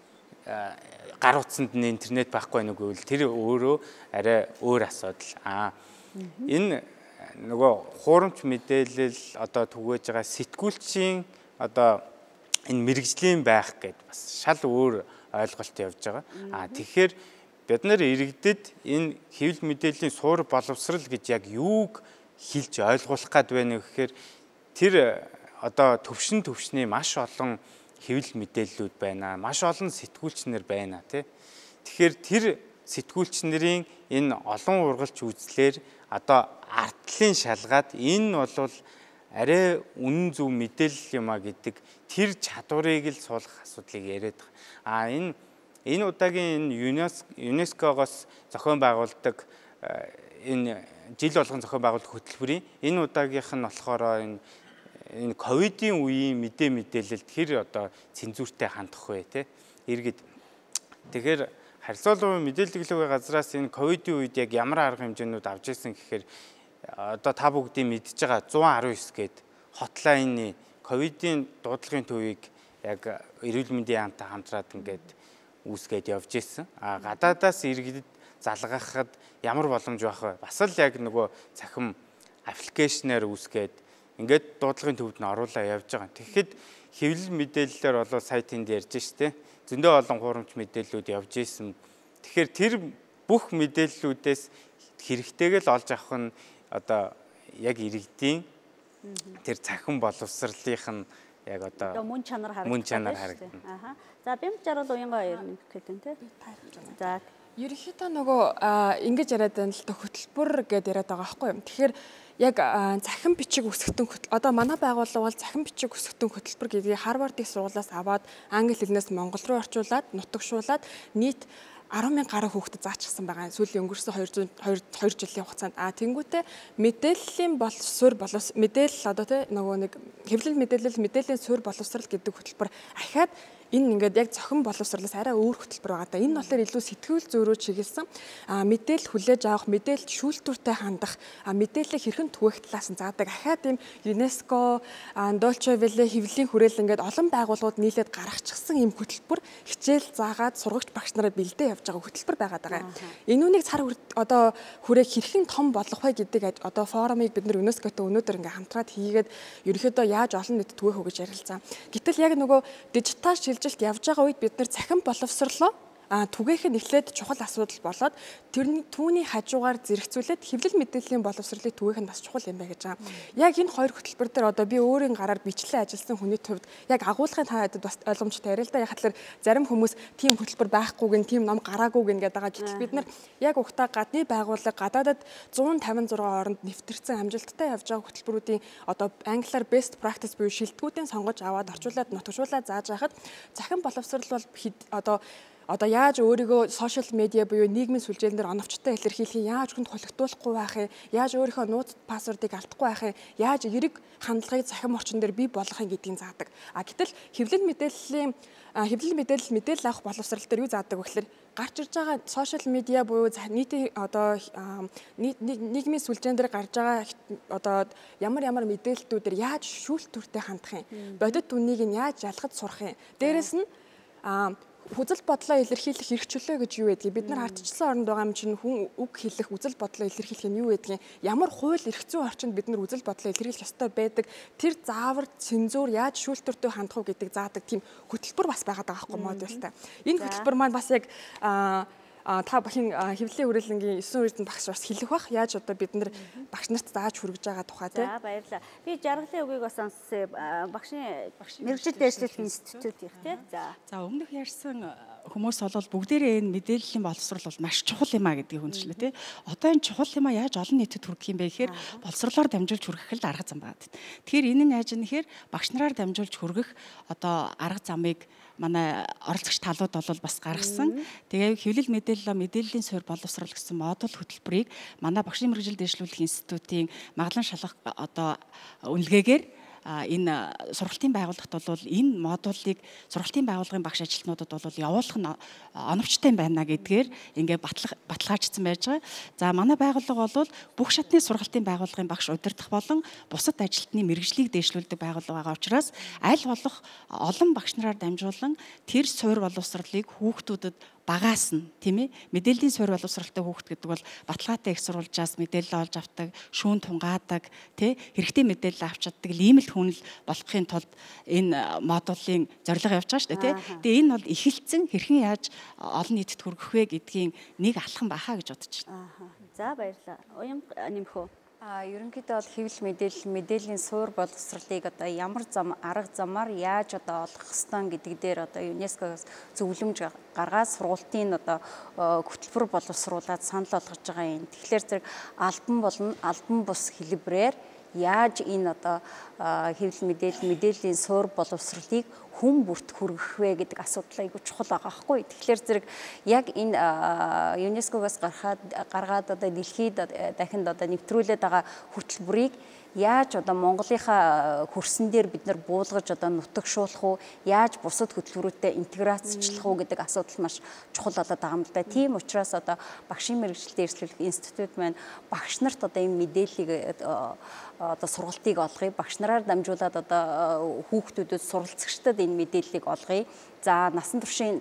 Гар утсанд нь интернет байхгүй байна уу гэвэл тэр өөрөө арай өөр асуудал. Энэ нөгөө хуурамч мэдээлэл одоо түгээж байгаа сэтгүүлчийн одоо энэ мэрэгжлийн байх гэдэг бас шал өөр ойлголт явж байгаа. Тэгэхээр бид нар иргэдэд энэ хэвлэл мэдээллийн суур боловсрал гэж яг юуг хэлж ойлгуулах гээд байна вэ гэхээр тэр одоо төвшний маш олон хэвлэл мэдээллүүд байна. Маш олон сэтгүүлчнэр байна тий. Тэгэхээр тэр сэтгүүлчнэрийн энэ олон ургалч үзлэр одоо артлын шалгаад энэ бол арай үнэн зөв мэдээлэл юм а гэдэг тэр чадварыг л суулгах асуудлыг яриад байгаа. Энэ удаагийн ЮНЕСКО-гоос зохион байгуулдаг энэ жил болгон зохион байгуулдаг хөтөлбөрийн энэ удаагийнх нь болохоор энэ ковидын үеийн мэдээлэлд хэр одоо цензуртэй хандах вэ те иргэд. Тэгэхээр харилцаа холбооны мэдээлэл технологийн газраас энэ ковидын үед яг ямар арга хэмжээнүүд авч ирсэн гэхээр одоо та бүгдийн мэдж байгаа 119 гээд хотлайны ковидын дуудлагын төвийг яг эрүүл мэндийн яамтай хамтраад ингээд үүсгээд явж ирсэн. Гадаадаас иргэдэд залгахад ямар боломж байх вэ? Бас л яг нөгөө цахим аппликейшнээр үүсгээд ингээд дуудлагын төвд нь оруулаа явж байгаа. Тэгэхэд хэвлэл мэдээллээр бол сая тэнд ярьж штэ. Зөндөө олон хуурамч мэдээллүүд явж исэн. Тэгэхээр тэр бүх мэдээллүүдээс хэрэгтэйг л олж авах нь одоо яг иргэдийн тэр цахим боловсролынх нь яг одоо мөн чанар харагдана. За бямж жаргал уянгаа ярих гэдэг нь тий. За ерөнхийдөө нөгөө ингэж яриад байна л да хөтөлбөр гэдээ яриад байгаа байхгүй юм. Тэгэхээр яг захин бичиг үсгэтэн одоо манай байгууллага бол захин бичиг үсгэтэн хөтөлбөр гэдгийг Харвардын сургуулиас аваад англи хэлнээс монгол руу орчуулад нутагшуулад нийт 10,000 гаруй хүүхдэд заачсан байгаа. Сүүлийн өнгөрсөн 2 жилийн хугацаанд тэнгуүтээ мэдээллийн суурь боловсрол мэдээлэл одоо тий нөгөө нэг хэвлэл мэдээллийн суурь боловсрал гэдэг хөтөлбөр ахаад энэ ингээд яг зохин боловсролоос арай өөр хөтөлбөр байгаа. Энэ болохоор илүү сэтгэл зүйрөө чиглэсэн мэдээлэл хүлээж авах, мэдээлэл шүүлтүүртэй хандах, мэдээлэл хэрхэн түгээх талаас нь заадаг. Ахаад ийм ЮНЕСКО, Deutsche Welle хэвлэлийн хүрээлэн ингээд олон байгууллагууд нийлээд гаргачихсан ийм хөтөлбөр хичээл заагаад сургагч багш нараа бэлдээ явж байгаа хөтөлбөр байгаад байгаа. Энүүнийг цар одоо хүрээг хэрхэн том болгох вэ гэдэг одоо форумыг бид нар ЮНЕСКОтой өнөөдөр ингээд хамтраад хийгээд ерөнхийдөө яаж олон нийтэд түгээх вэ гэж ярилцсан. Гэтэл яг нөгөө дижитал шилжилт явж байгаа үед бид нар цахим боловсрлоо түгээх нь эхлээд чухал асуудал болоод түүний хажуугаар зэрэгцүүлээд хэвлэл мэдээллийн боловсролыг түгээх нь бас чухал юм байна гэж байгаа. Яг энэ хоёр хөтөлбөр дээр одоо би өөрийн гараар бичлэн ажилласан хүний төвд яг агуулгын та хэдэд бас ойлгомжтой ярил л да. Яг хатар зарим хүмүүс тийм хөтөлбөр байхгүйг нь тийм ном гараагүйг ингээд байгаа. Гэтэл бид нар яг ухтаа гадны байгууллага гадаадад 156 оронд нэвтэрсэн амжилттай явж байгаа хөтөлбөрүүдийн одоо англиар best practice буюу шилдэгүүдийн сонгож аваад орчуулад нутагшуулаад зааж байхад захин боловсрол бол одоо яаж өөрийгөө сошиал медиа буюу нийгмийн сүлжээн дээр оновчтой илэрхийлэх, яаж хүнд холигдуулахгүй байх юм, яаж өөрийнхөө нууц пассвордыг алдахгүй байх юм, яаж эерэг хандлагыг захин орчин дээр бий болгох юм гэдгийг заадаг. Гэтэл хэвлэл мэдээлэл авах боловсрол дээр юу заадаг вэ гэхээр гарч ирж байгаа сошиал медиа буюу нийтийн одоо нийгмийн сүлжээн дээр гарч байгаа одоо ямар мэдээллүүдээр яаж шүүлт төртэй хандах юм, бодит үнийг нь яаж ялгаж сурах юм. Дээрэс нь үзэл бодлоо илэрхийлэх эрх чөлөө гэж юу гэдгийг бид нар хардчилсан оронд байгаа юм чинь хүн үг хэлэх үзэл бодлоо илэрхийлэх нь юу гэдгийг ямар хууль эрх зүйн орчинд бид нар үзэл бодлоо илэрхийлэх ёстой байдаг тэр заавар цензур яаж шүүлтүртэй хандах уу гэдэг заадаг тийм хөтөлбөр бас байгаад байгаа байхгүй модультай. Энэ хөтөлбөр маань бас яг та бүхэн хэвлэлийн хүрээлэнгийн 9 үрдэн багш бас хэлэх бах. Яаж одоо бид нар багш нарт зааж хүргэж байгаа тухай тийм. За баярлалаа. Би жаргалын үгийг бас сонссон багшийн мэргэжил дэвшлэх институтийнх тийм. За өмнөх ярьсан хүмүүс бол бүгдээрээ энэ мэдээллийн боловсрол бол маш чухал юм а гэдгийг хүндлээ тийм. Одоо энэ чухал юм а яаж олон нийтэд хүргэх юм бэ гэхээр боловсролоор дамжуулж хүргэх л арга зам байна. Тэгэхээр энэ нь яаж юм нэхэр багш нараар дамжуулж хүргэх одоо арга замыг манай оролцогч талууд бол бас гаргасан. Тэгээ хэвлэл мэдээллийн суурь боловсрол гэсэн модуль хөтөлбөрийг манай багшийн мэргэжил дэвшлүүлэх институтийн маглан шалгах одоо үнэлгээгээр энэ сургалтын байгууллагт бол энэ модулыг сургалтын байгууллагын багш ажилтнуудад бол явуулах нь оновчтой байна гэдгээр ингээ баталгаажсан байж байгаа. За манай байгууллага бол бүх шатны сургалтын байгууллагын багш удирдах болон бусад ажилтны мэргэжлийг дэвшлүүлдэг байгууллага байгаа учраас аль болох олон багш нараар дамжуулан тэр суурь боловсролыг хүүхдүүдэд багаас нь тийм ээ мэдээллийн суурь боловсролтой хүүхд гэдэг бол баталгаатай их сурвалжаас мэдээлэл олж авдаг, шүүн тунгаадаг, тий хэрэгтэй мэдээлэл авч чаддаг ийм л хүн болохын тулд энэ модулын зорилго явж байгаа шүү дээ тий. Тэгээ энэ бол эхэлсэн хэрхэн яаж олон нийтэд хүргэх вэ гэдгийн нэг алхам бахаа гэж бодож байна. За баярлалаа. Уян нэмэх үү? Ерөнхийдөө бол хэвлэл мэдээллийн суурь боловсролыг одоо ямар арга замаар яаж одоо олох хэвстан гэдэг дээр одоо ЮНЕСКО-гоос зөвлөмж гаргаад сургалтын одоо хөтөлбөр боловсруулад санал болгож байгаа юм. Тэгэхээр зэрэг албан болон албан бус хэлбэрээр яаж энэ одоо хэвлэл мэдээллийн суурь боловсролыг хүн бүрт хүргэх вэ гэдэг асуудал айгүй чухал байгаа байхгүй. Тэгэхээр зэрэг яг энэ ЮНЕСКО-гоос гаргаад одоо дэлхийд дахинд одоо нэвтрүүлээд байгаа хөтөлбөрийг яаж одоо Монголынхаа хөрсөн дээр бид нар буулгаж одоо нутагшуулах уу, яаж бусад хөтөлбөрүүдэд интеграцчлах уу гэдэг асуудал маш чухал болоод байгаа юм л да. Тийм учраас одоо багшийн мэргэжилтэд эрсдэлэх институт маань багш нарт одоо энэ мэдээллийг одоо сургалтыг олгоё, багш нараар дамжуулаад одоо хүүхдүүдэд суралцагчдад энэ мэдээллийг олгоё. За насан туршийн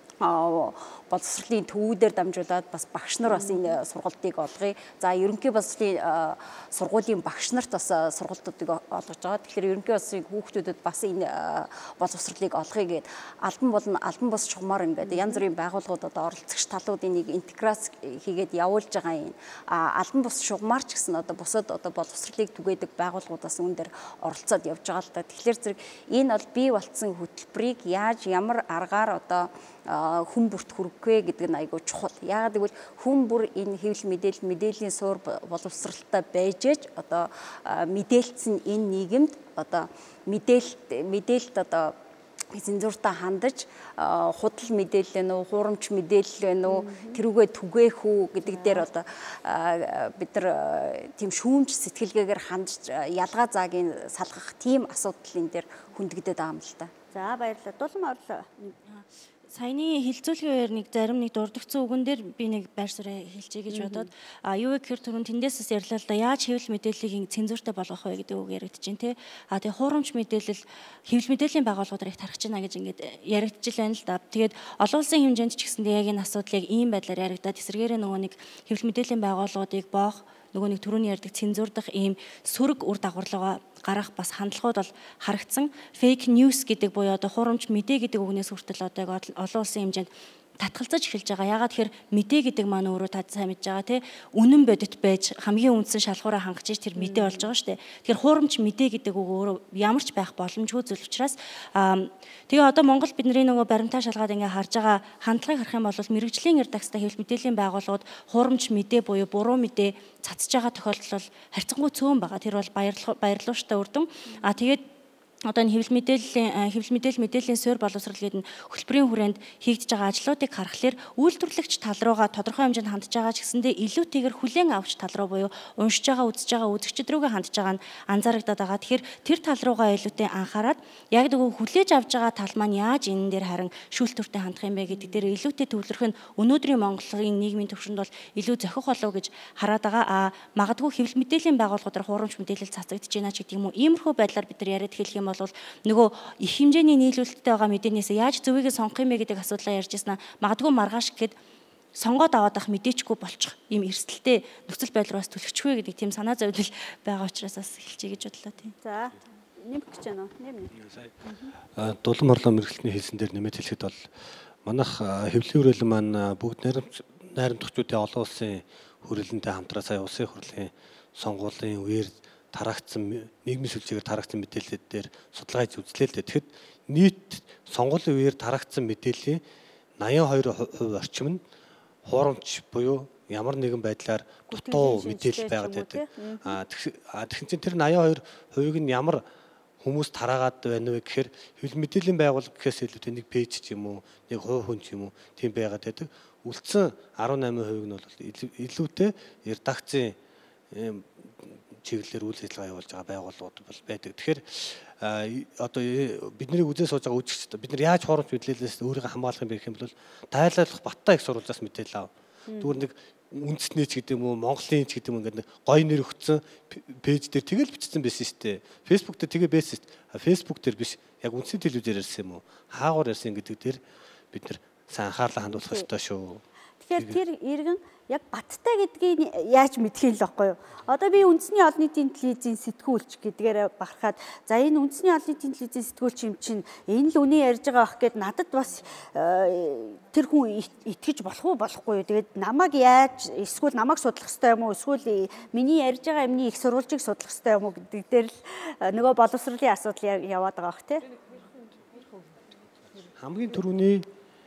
боловсролын төвүүдээр дамжуулаад бас багш нар бас энэ сургалтыг олгоё. За ерөнхий боловсролын сургуулийн багш нарт бас сургалтуудыг олгож байгаа. Тэгэхээр ерөнхий боловсролын хүүхдүүдэд бас энэ боловсролыг олгоё гэд албан болон албан бус чухмаар ингээд янз бүрийн байгууллагууд одоо оролцогч талуудын нэг интеграц хийгээд явуулж байгаа юм. Албан бус чухмаар ч гэсэн одоо бусад одоо боловсролыг түгээдэг байгууллагуудаас үүн дээр оролцоод явж байгаа л да. Тэгэхээр зэрэг энэ бол бий болцсон хөтөлбөрийг яаж ямар аргаар одоо хүн бүрт хүргэх вэ гэдэг нь айгүй чухал. Яагаад гэвэл хүн бүр энэ хэвлэл мэдээллийн суурь боловсралтай байж ээж одоо мэдээлсэн энэ нийгэмд одоо мэдээлэлд одоо цензуртаа хандаж худал мэдээлэл нь үү, хуурамч мэдээлэл нь үү, тэрүүгээ түгээх үү гэдэг дээр одоо бид нар тийм шүүмж сэтгэлгээгээр хандж ялгаа заагийг салгах тийм асуудлын дээр хүндэгдээд байгаа юм л та. За баярлалаа. Дулам орлоо. Саяны хилцүүлгийн үеэр нэг зарим нэг дурдгцсан үгэн дээр би нэг байр суурь хэлчихье гэж бодоод юу вэ гэхээр түрүүн тэндээсээс ярьлаа л да яаж хэвлэл мэдээллийг цензуртай болгох вэ гэдэг үг яригдчихээн тий. Тэгээ хуурамч мэдээлэл хэвлэл мэдээллийн байгууллагуудаар их тархаж байна гэж ингээд яригдчихл байна л да. Тэгээд олон улсын хэмжээнд ч гэсэндээ яг энэ асуудлыг ийм байдлаар яригдаад эсвэргээрээ нөгөө нэг хэвлэл мэдээллийн байгууллагуудыг боох нөгөө нэг түрүүний ярьдаг цензурдах ийм сөрөг үр дагаварлага гарах бас хандлагууд бол харагдсан. Fake news гэдэг буюу одоо хуурамч мэдээ гэдэг үгнээс хүртэл одоо олон улсын хэмжээнд татгалзаж эхэлж байгаа. Ягаад тэгэхээр мэдээ гэдэг маань өөрөө та сайн мэдж байгаа тий. Үнэн бодит байж хамгийн үндсэн шалгуураа хангаж иж тэр мэдээ болж байгаа шүү дээ. Тэгэхээр хуурамч мэдээ гэдэг үг өөрөө ямар ч байх боломжгүй зүйл учраас тэгээ одоо Монгол бидний нөгөө баримтаа шалгаад ингээ харж байгаа хандлагыг харах юм бол мэрэгжлийн редакцтай хэвлэл мэдээллийн байгууллагууд хуурамч мэдээ буюу буруу мэдээ цацж байгаа тохиолдол бол харьцангуй цөөн байгаа. Тэр бол баярлууштай үр дүн. Тэгээд одоо энэ хэвлэл мэдээллийн суурь боловсрол гэдэг нь хөтөлбөрийн хүрээнд хийгдэж байгаа ажлуудыг харахаар үйлдвэрлэгч тал руугаа тодорхой хэмжээнд хандж байгаа ч гэсэндээ илүүтэйгээр хүлээн авч тал руу буюу уншиж байгаа үзэж байгаа үзэгчд рүүгээ хандж байгаа нь анзаарагдаад байгаа. Тэгэхээр тэр тал руугаа илүүтэй анхаарад яг нөгөө хүлээж авж байгаа тал маань яаж энэ дээр харин шүүлтүртэй хандах юм бэ гэдэг дээр илүүтэй төвлөрөх нь өнөөдрийн Монголын нийгмийн төвшөнд бол илүү зохих болов гэж хараад байгаа. Магадгүй хэвлэл мэдээллийн байгууллагуудаар хуурамч мэдээлэл цацагдж байна ч гэдэг юм уу. Иймэрхүү байдлаар бид нар яриад хэлэх юм бол нөгөө их хэмжээний нийлүүлэлттэй байгаа мэдээнээс яаж зөвийг сонгох юм бэ гэдэг асуудлаа ярьж ирсэн. Магадгүй маргааш гэхэд сонгоод аваад ах мэдээчгүй болчих ийм эрсдэлтэй нөхцөл байдал бас түлхчихвэ гэдэг тийм санаа зовлил байгаа учраас бас хэлчихье гэж бодлоо тийм. За нэмэх гэж байна уу? Нэм. Дулам хорлоо мэрэгчлэний хэлсэн дээр нэмээд хэлэхэд бол манайх хэвлэлийн хүрээлэн маань бүгд найрамдагчдын олон улсын хүрээлэнтэй хамтраа сая улсын хурлын сонгуулийн үеэр тарагдсан нийгмийн сүлжээгээр тарагдсан мэдээлэлүүд дээр судалгаа хийж үзлээ л дээ. Тэгэхэд нийт сонгуулийн үеэр тарагдсан мэдээллийн 82% орчим нь хуурамч буюу ямар нэгэн байдлаар дутуу мэдээлэл байгаад байдаг. Тэгэхээр чинь тэр 82%-ийг нь ямар хүмүүс тараагаад байна вэ гэхээр хэвлэл мэдээллийн байгууллага гэхээс илүүтэй нэг пэйж ч юм уу, нэг хувь хүн ч юм уу тийм байгаад байдаг. Үлдсэн 18% нь бол илүүтэй редакцийн чиглэлээр үйл ажиллагаа явуулж байгаа байгууллагууд бол байдаг. Тэгэхээр одоо бидний үзээ сууж байгаа үзэгчд бид нар яаж хуурамч мэдээлэлээс өөрийгөө хамгаалах юм бэ гэх юм бол тайлбарлах Баттай их сурвалжаас мэдээлэл ав. Зүгээр нэг үндэснээ ч гэдэг юм уу, Монголын ч гэдэг юм ингээд гой нэр өгсөн пэйж дээр тэгэл бичсэн байсан шүү дээ. Фэйсбુક дээр тэгээ байсан шүү дээ. Фэйсбુક дээр биш. Яг үндсэн телевизээр ярьсан юм уу? Хаагуур ярьсан гэдэг дээр бид нар сайн анхаарлаа хандуулах ёстой шүү. Тэгэхээр тэр иргэн яг Баттай гэдгийг яаж мэдхийн л байхгүй юу? Одоо би үндэсний олон нийтийн телевизийн сэтгүүлч гэдгээр бахархаад за энэ үндэсний олон нийтийн телевизийн сэтгүүлч юм чинь энэ л үнэ ярьж байгаа бах гэд надад бас тэр хүн итгэж болох уу болохгүй юу? Тэгээд намайг яаж эсвэл намайг судлах хэрэгтэй юм уу? Эсвэл миний ярьж байгаа юмны их сурвалжийг судлах хэрэгтэй юм уу гэдэг дээр л нөгөө боловсролын асуудал яваад байгаа бах тий. Хамгийн түрүүний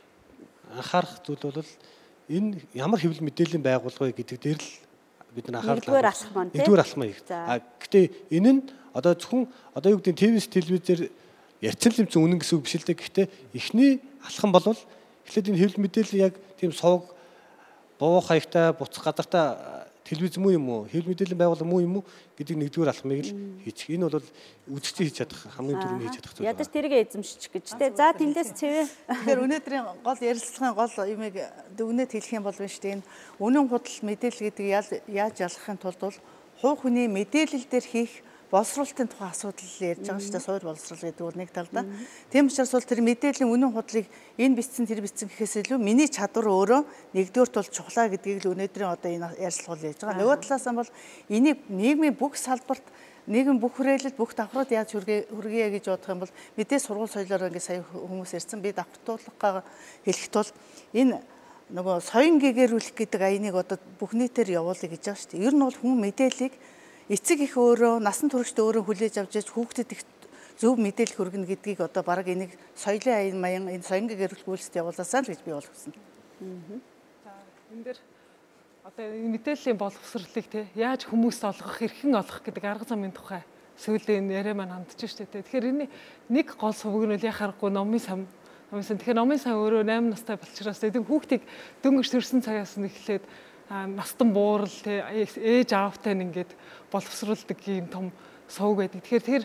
анхаарах зүйл бол энэ ямар хэвлэл мэдээллийн байгууллага вэ гэдэг дээр л бид нар анхаарлаа. Нэгдүгээр алхам их. Гэхдээ энэ нь одоо зөвхөн одоо юу гэдэг нь ТV-с телевизээр ярьсан л юм чинь үнэн гэсэн үг биш л дээ. Гэхдээ эхний алхам бол эхлээд энэ хэвлэл мэдээлэл яг тийм сувг буу хаягтай буцах газартаа телевиз муу юм уу, хэвлэл мэдээллийн байгууллага муу юм уу гэдэг нэгдүгээр алхмыг л хийчих. Энэ бол үзэгчдийн хийж чадах хамгийн түрүүний хийж чадах зүйл. Ядаж тэрийг эзэмшчих гэж тэ. За тэндээс цэвэ. Тэгэхээр өнөөдрийн гол ярилцлагын гол юмыг дүгнээд хэлэх юм бол биш тийм. Үнэн худал мэдээлэл гэдэг яаж ялахын тулд бол хувь хүний мэдээлэл дээр хийх боловсруулалтын тухай асуудал ярьж байгаа шүү дээ. Суур боловсрол гэдэг бол нэг талдаа. Тийм учраас бол тэр мэдээллийн үнэн худлыг энэ бичсэн тэр бичсэн гэхээс илүү миний чадвар өөрөө нэгдүгээрт бол чухлаа гэдгийг л өнөөдрийн одоо энэ ярилцлага ярьж байгаа. Нөгөө талаас нь бол энийг нийгмийн бүх салбарт нийгэм бүх хүрээлэлд бүх давхрууд яаж хүргэе гэж бодох юм бол мэдээ сургууль соёлоор ингээд сая хүмүүс ярьсан би давхтуулга хэлэх тул энэ нөгөө соён гэгэрүүлэх гэдэг аяныг одоо бүх нийтээр явуулъя гэж байгаа шүү дээ. Ер нь бол хүн мэдээллийг эцэг их өөрөө насан туршид өөрөө хүлээж авч яж хүүхдэд их зөв мэдээлэл хүргэнэ гэдгийг одоо баг энийг соёлын аян маян энэ соён гэгэрүүлэх үйлсд явуулаасаа л гэж би бол хүснэ. За энэ дээр одоо энэ мэдээллийн боловсролыг те яаж хүмүүст олгох, хэрхэн олгох гэдэг арга замын тухай сүүлийн яриа маань хандж штэ те. Тэгэхээр энэ нэг гол сувг нь яхахгүй номын сан. Тэгэхээр номын сан өөрөө 8 настай болчихроос эдгээр хүүхдийг дөнгөж төрсэн цагаас нь эхлээд настан буурал те ээж аавтай ингээд боловсруулдаг юм том сувг байдаг. Тэгэхээр тэр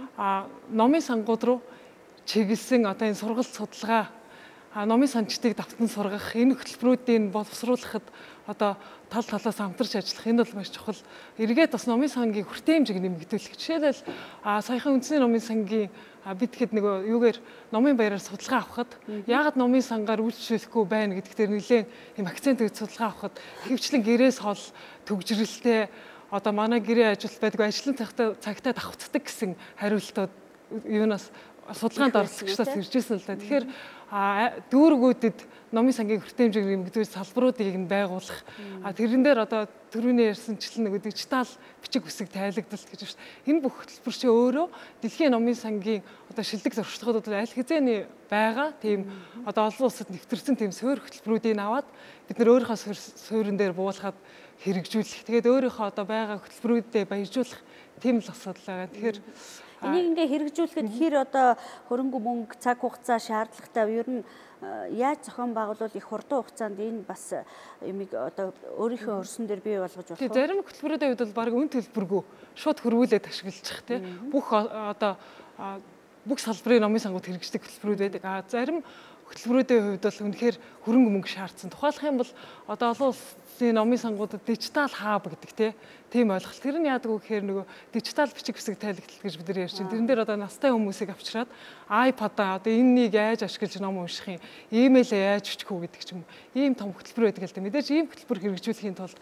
номын сангууд руу чиглэсэн одоо энэ сургалт судалгаа номын санчдыг давтан сургах, энэ хөтөлбөрүүдийн боловсруулахад одоо тал талаас хамтарч ажиллах энэ бол маш чухал. Эргээд бас номын сангийн хүртээмжийг нэмэгдүүлэх. Жишээлбэл саяхан үндэсний номын сангийн бид хэд нэг юугаар номын баяраар судалгаа авахад яагаад номын сангаар үйлчлэхгүй байна гэдэгт нэлээд юм акцент өгч судалгаа авахад хэвчлэн гэрээс хол төгжрэлтэй одоо манай гэрээ ажилт байдаг ажлын цагтаа давхцдаг гэсэн хариултууд юунаас судалгаанд оролцогчдоос иржсэн л да. Тэгэхээр дүүргүүдэд номын сангийн хүртээмжийг нэмэгдүүлж салбаруудыг нь байгуулах. Тэрэн дээр одоо түрүүний ярьсанчлан нэг дижитал бичиг үсэг тайлагдалт гэж байна. Энэ бүх хөтөлбөр чи өөрөө дэлхийн номын сангийн одоо шилдэг зуршлагуудад аль хэзээний байгаа тийм одоо олон улсад нэвтэрсэн тийм суурь хөтөлбөрүүдийг аваад бид нар өөрийнхөө суурин дээр буулгаад хэрэгжүүлэх. Тэгээд өөрийнхөө одоо байгаа хөтөлбөрүүдэд баяжуулах тийм л асуудал байгаа. Тэгэхээр энийг ингээ хэрэгжүүлэхэд хэр одоо хөрөнгө мөнгө, цаг хугацаа шаардлагатай ер нь яаж зохион байгуулвал их хурдан хугацаанд энэ бас юмыг одоо өөрийнхөө өрсөн дээр бий болгож болох вэ? Зарим хөтөлбөрүүдийн хувьд бол баг үн төлбөргүй шууд хөрвүүлээд ашиглаж тий. Бүх одоо бүх салбарын номын сангууд хэрэгждэг хөтөлбөрүүд байдаг. Зарим хөтөлбөрүүдийн хувьд бол үнэхээр хөрөнгө мөнгө шаардсан. Тухайлах юм бол одоо олон улсын номын сангуудад дижитал хааб гэдэг тийм ойлголт. Тэр нь яадаг вэ гэхээр нөгөө дижитал бичиг үсэг тайлагдал гэж бид нар ярьж байна. Тэрэн дээр одоо настай хүмүүсийг авчираад iPad-аа одоо энэнийг яаж ашиглаж ном унших юм, имэйлээ яаж бичих үү гэдэг ч юм. Ийм том хөтөлбөр байдаг л да. Мэдээж ийм хөтөлбөр хэрэгжүүлэхийн тулд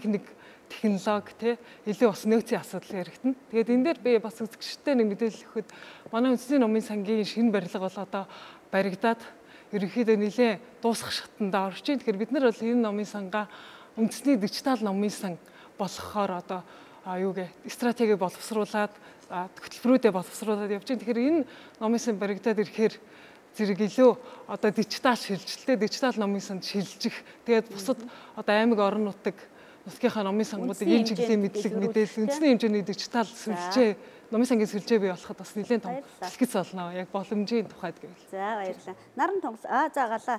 технологи илүү бас нөөцийн асуудал яригдана. Тэгээд энэ дээр би бас үзэгчтэй нэг мэдээлэл өгөхөд манай үндэсний номын сангийн шинэ барилга бол одоо баригдаад ерөнхийдөө нэлээд дуусах шатанд орж байна. Тэгэхээр бид нар бол энэ номын сангаа үндэсний дижитал номын сан болгохоор одоо стратеги боловсруулад хөтөлбөрүүдэд боловсруулад явж байна. Тэгэхээр энэ номын сан баригдаад ирэхээр зэрэг илүү одоо дижитал шилжилттэй дижитал номын санд шилжих. Тэгээд бусад одоо аймаг орон нутаг нутгийнхаа номын сангуудыг энэ чиглэлийн мэдээлэл үндэсний хэмжээний дижитал сүлжээ номын сангийн сүлжээ бий болоход бас нэлээд том бэлтгэц болно. Яг боломжийн тухайд гэвэл. За баярлалаа. Наран тонгос за галаа.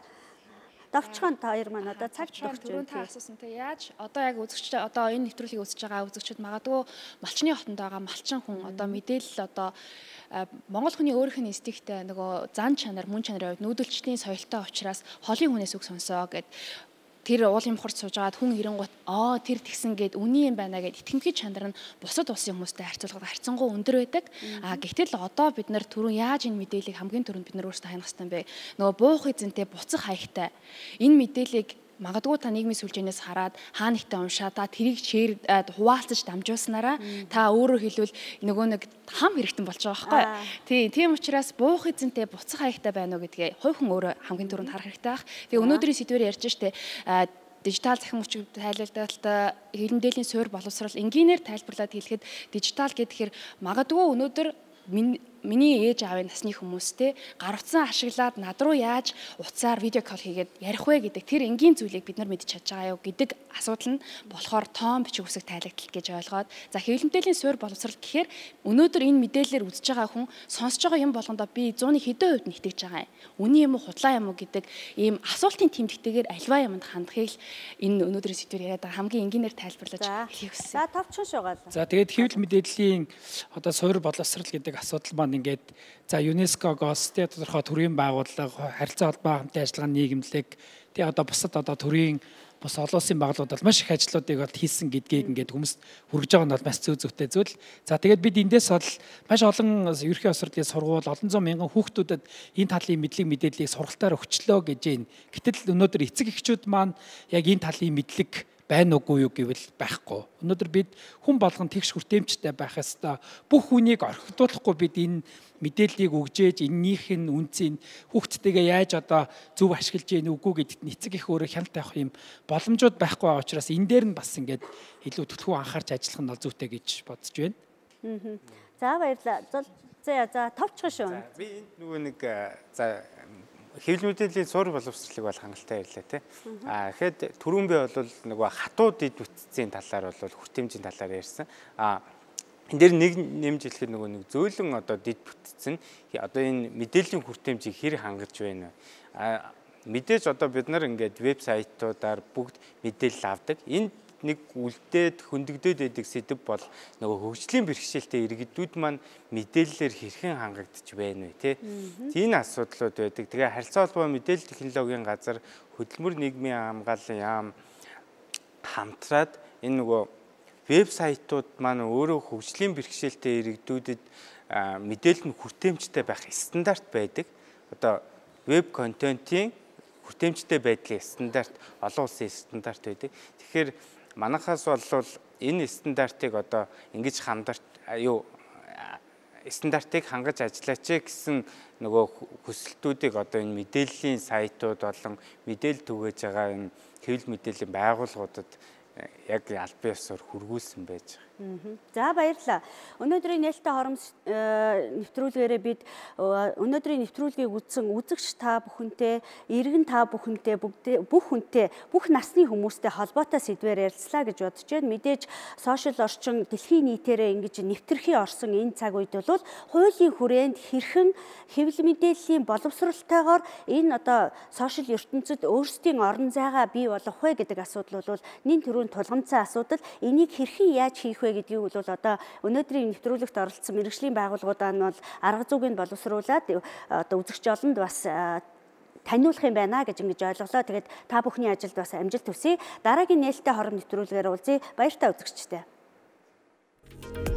Давчхан та хоёр маань одоо цаг төгсөж байна. Та асуусан те яаж одоо яг үзэгчд одоо энэ нэвтрүүлгийг үзэж байгаа үзэгчд магадгүй малчны хотонд байгаа малчин хүн одоо мэдээлэл одоо Монгол хүний өөрийнх нь инстинкттэй нөгөө зан чанар, мөн чанарын хувьд нүүдэлчдийн соёлтой учраас холын хүнээс үг сонсоо гэд тэр уулын хурц сууж агаад хүн ирэнгуут тэр тэгсэн гээд үний юм байна гэд итгэмжийн чанар нь бусад улсын хүмүүстэй харьцуулахад харьцангуй өндөр байдаг. Гэтэл одоо бид нар түрүүн яаж энэ мэдээллийг хамгийн түрүүнд бид нар өөрсдөө ханих хэрэгтэй юм бэ? Нөгөө буух эзэнтэй буцах хаягтай энэ мэдээллийг магадгүй та нийгмийн сүлжээнээс хараад хаа нэгтээ уншаа та тэрийг хуваалцаж дамжуулснараа та өөрөөр хэлбэл нөгөө нэг хам хэрэгтэн болж байгаа байхгүй. Тийм учраас буух эзэнтэй буцах хаягтай байна уу гэдгээ хувь хүн өөрөө хамгийн түрүүнд харах хэрэгтэй байх. Тэгээ өнөөдрийн сэдвээр ярьж штэ дижитал захин мөчөд тайлбарлалт хэвлэл мэдээллийн суурь боловсрал энгийнээр тайлбарлаад хэлэхэд дижитал гэхээр магадгүй өнөөдөр миний ээж аавын насны хүмүүстэй гар утсан ашиглаад над руу яаж утсаар видео кол хийгээд ярих вэ гэдэг тэр энгийн зүйлийг бид нар мэдж чадж байгаа юу гэдэг асуудал нь болохоор тоон бичиг үсэг тайлагдал гэж ойлгоод за хэвлэл мэдээллийн суурь боловсрал гэхээр өнөөдөр энэ мэдээлэлээр үзэж байгаа хүн сонсож байгаа юм болгондоо би 100-ны хэдэн хувьд нь итгэж байгаа юм. Үний юм уу худлаа юм уу гэдэг ийм асуултын тэмдэгтэйгээр альва юмд хандахыг л энэ өнөөдрийн сэдвээр яриад байгаа хамгийн энгийнээр тайлбарлаж хэлье гэсэн. За товчхон шугаалаа. За тэгээд хэвлэл мэдээллийн одоо суурь боловсрал гэдэг асуудал маань ингээд за ЮНЕСКО-гоос тодорхой төрийн байгууллага харилцаа холбоо хамтын ажиллагааны нийгэмлэг одоо бусад одоо төрийн бус олон улсын байгууллагууд маш их ажлуудыг бол хийсэн гэдгийг ингээд хүмүүс хүргэж байгаа нь бол маш зүйтэй зүйл. За тэгээд бид эндээс бол маш олон ерөнхий боловсролын сургууль олон зуун мянган хүүхдүүдэд энэ талын мэдлэг мэдээллийг сургалтаар өгчлөө гэж байна. Гэтэл өнөөдөр эцэг эхчүүд маань яг энэ талын мэдлэг байна уугүй юу гэвэл байхгүй. Өнөөдөр бид хүн болгон тэгш хүртээмжтэй байх ёстой. Бүх хүнийг орхитуулахгүй бид энэ мэдээллийг өгжээж эннийх нь үнцийг хүүхдтэйгээ яаж одоо зөв ашиглаж яах үгүй гэдэгт эцэг их өөрөө хяналт тавих юм боломжууд байхгүй байгаа учраас энэ дээр нь бас ингээд илүү төлхөө анхаарч ажиллах нь бол зүйтэй гэж бодож байна. За баярлалаа. За товчхон шүү. Би энд нөгөө нэг за хэвлэл мэдээллийн суурь боловсролыг бол хангалттай ярьлаа тий. Тэгэхэд түрүүн би бол нөгөө хатууд эд бүтцийн талаар бол хүртээмжийн талаар ярьсан. Энэ дээр нэг нэмж хэлэхэд нөгөө нэг зөөлөн одоо дид бүтцэн одоо энэ мэдээллийн хүртээмжийг хэр хангаж байна вэ? Мэдээж одоо бид нар ингээд вебсайтуудаар бүгд мэдээлэл авдаг. Энд нэг үлдээд хөндөгдөд байдаг сэдв бол нөгөө хөгжлийн бэрхшээлтэй иргэдүүд маань мэдээллээр хэрхэн хангагдж байна вэ те. Тийм асуудлууд байдаг. Тэгээ харилцаа холбоо мэдээлэл технологийн газар хөдөлмөр нийгмийн хамгааллын яам хамтраад энэ нөгөө вебсайтууд маань өөрөө хөгжлийн бэрхшээлтэй иргэдүүдэд мэдээлэл нь хүртээмжтэй байх стандарт байдаг. Одоо веб контентын хүртээмжтэй байдлын стандарт олон улсын стандарт байдаг. Тэгэхээр манайхаас бол энэ стандартыг одоо ингэж хамдарч стандартыг хангаж ажиллаач гэсэн нөгөө хүсэлтүүдийг одоо энэ мэдээллийн сайтууд болон мэдээлэл түгээж байгаа энэ хэвлэл мэдээллийн байгууллагуудад яг аль бие ёсоор хүргүүлсэн байж байгаа. За баярлалаа. Өнөөдрийн нээлттэй хоромж нэвтрүүлгээрээ бид өнөөдрийн нэвтрүүлгийг үзсэн үзэгч та бүхэнтэй, иргэн та бүхэнтэй, бүх хүнтэй, бүх насны хүмүүстэй холбоотой сэдвээр ярилцлаа гэж бодож байна. Мэдээж сошиал орчин дэлхийн нийтээрээ ингэж нэвтрэхий орсон энэ цаг үед бол хуулийн хүрээнд хэрхэн хэвлэл мэдээллийн боловсролтойгоор энэ одоо сошиал ертөнцид өөрсдийн орон зайгаа бий болгох вэ гэдэг асуудал бол нэн төрөнд тулгамдсан асуудал. Энийг хэрхэн яаж хийх вэ гэдгийг бол одоо өнөөдрийн нэвтрүүлэгт оролцсон мэргэжлийн байгууллагуудаа нь бол арга зүйг нь боловсруулад одоо үзэгч олонд бас таниулах юм байна гэж ингэж ойлголоо. Тэгээд та бүхний ажилд бас амжилт хүсье. Дараагийн нээлттэй хором нэвтрүүлгээр уулзъя. Баяр та үзэгчтэй.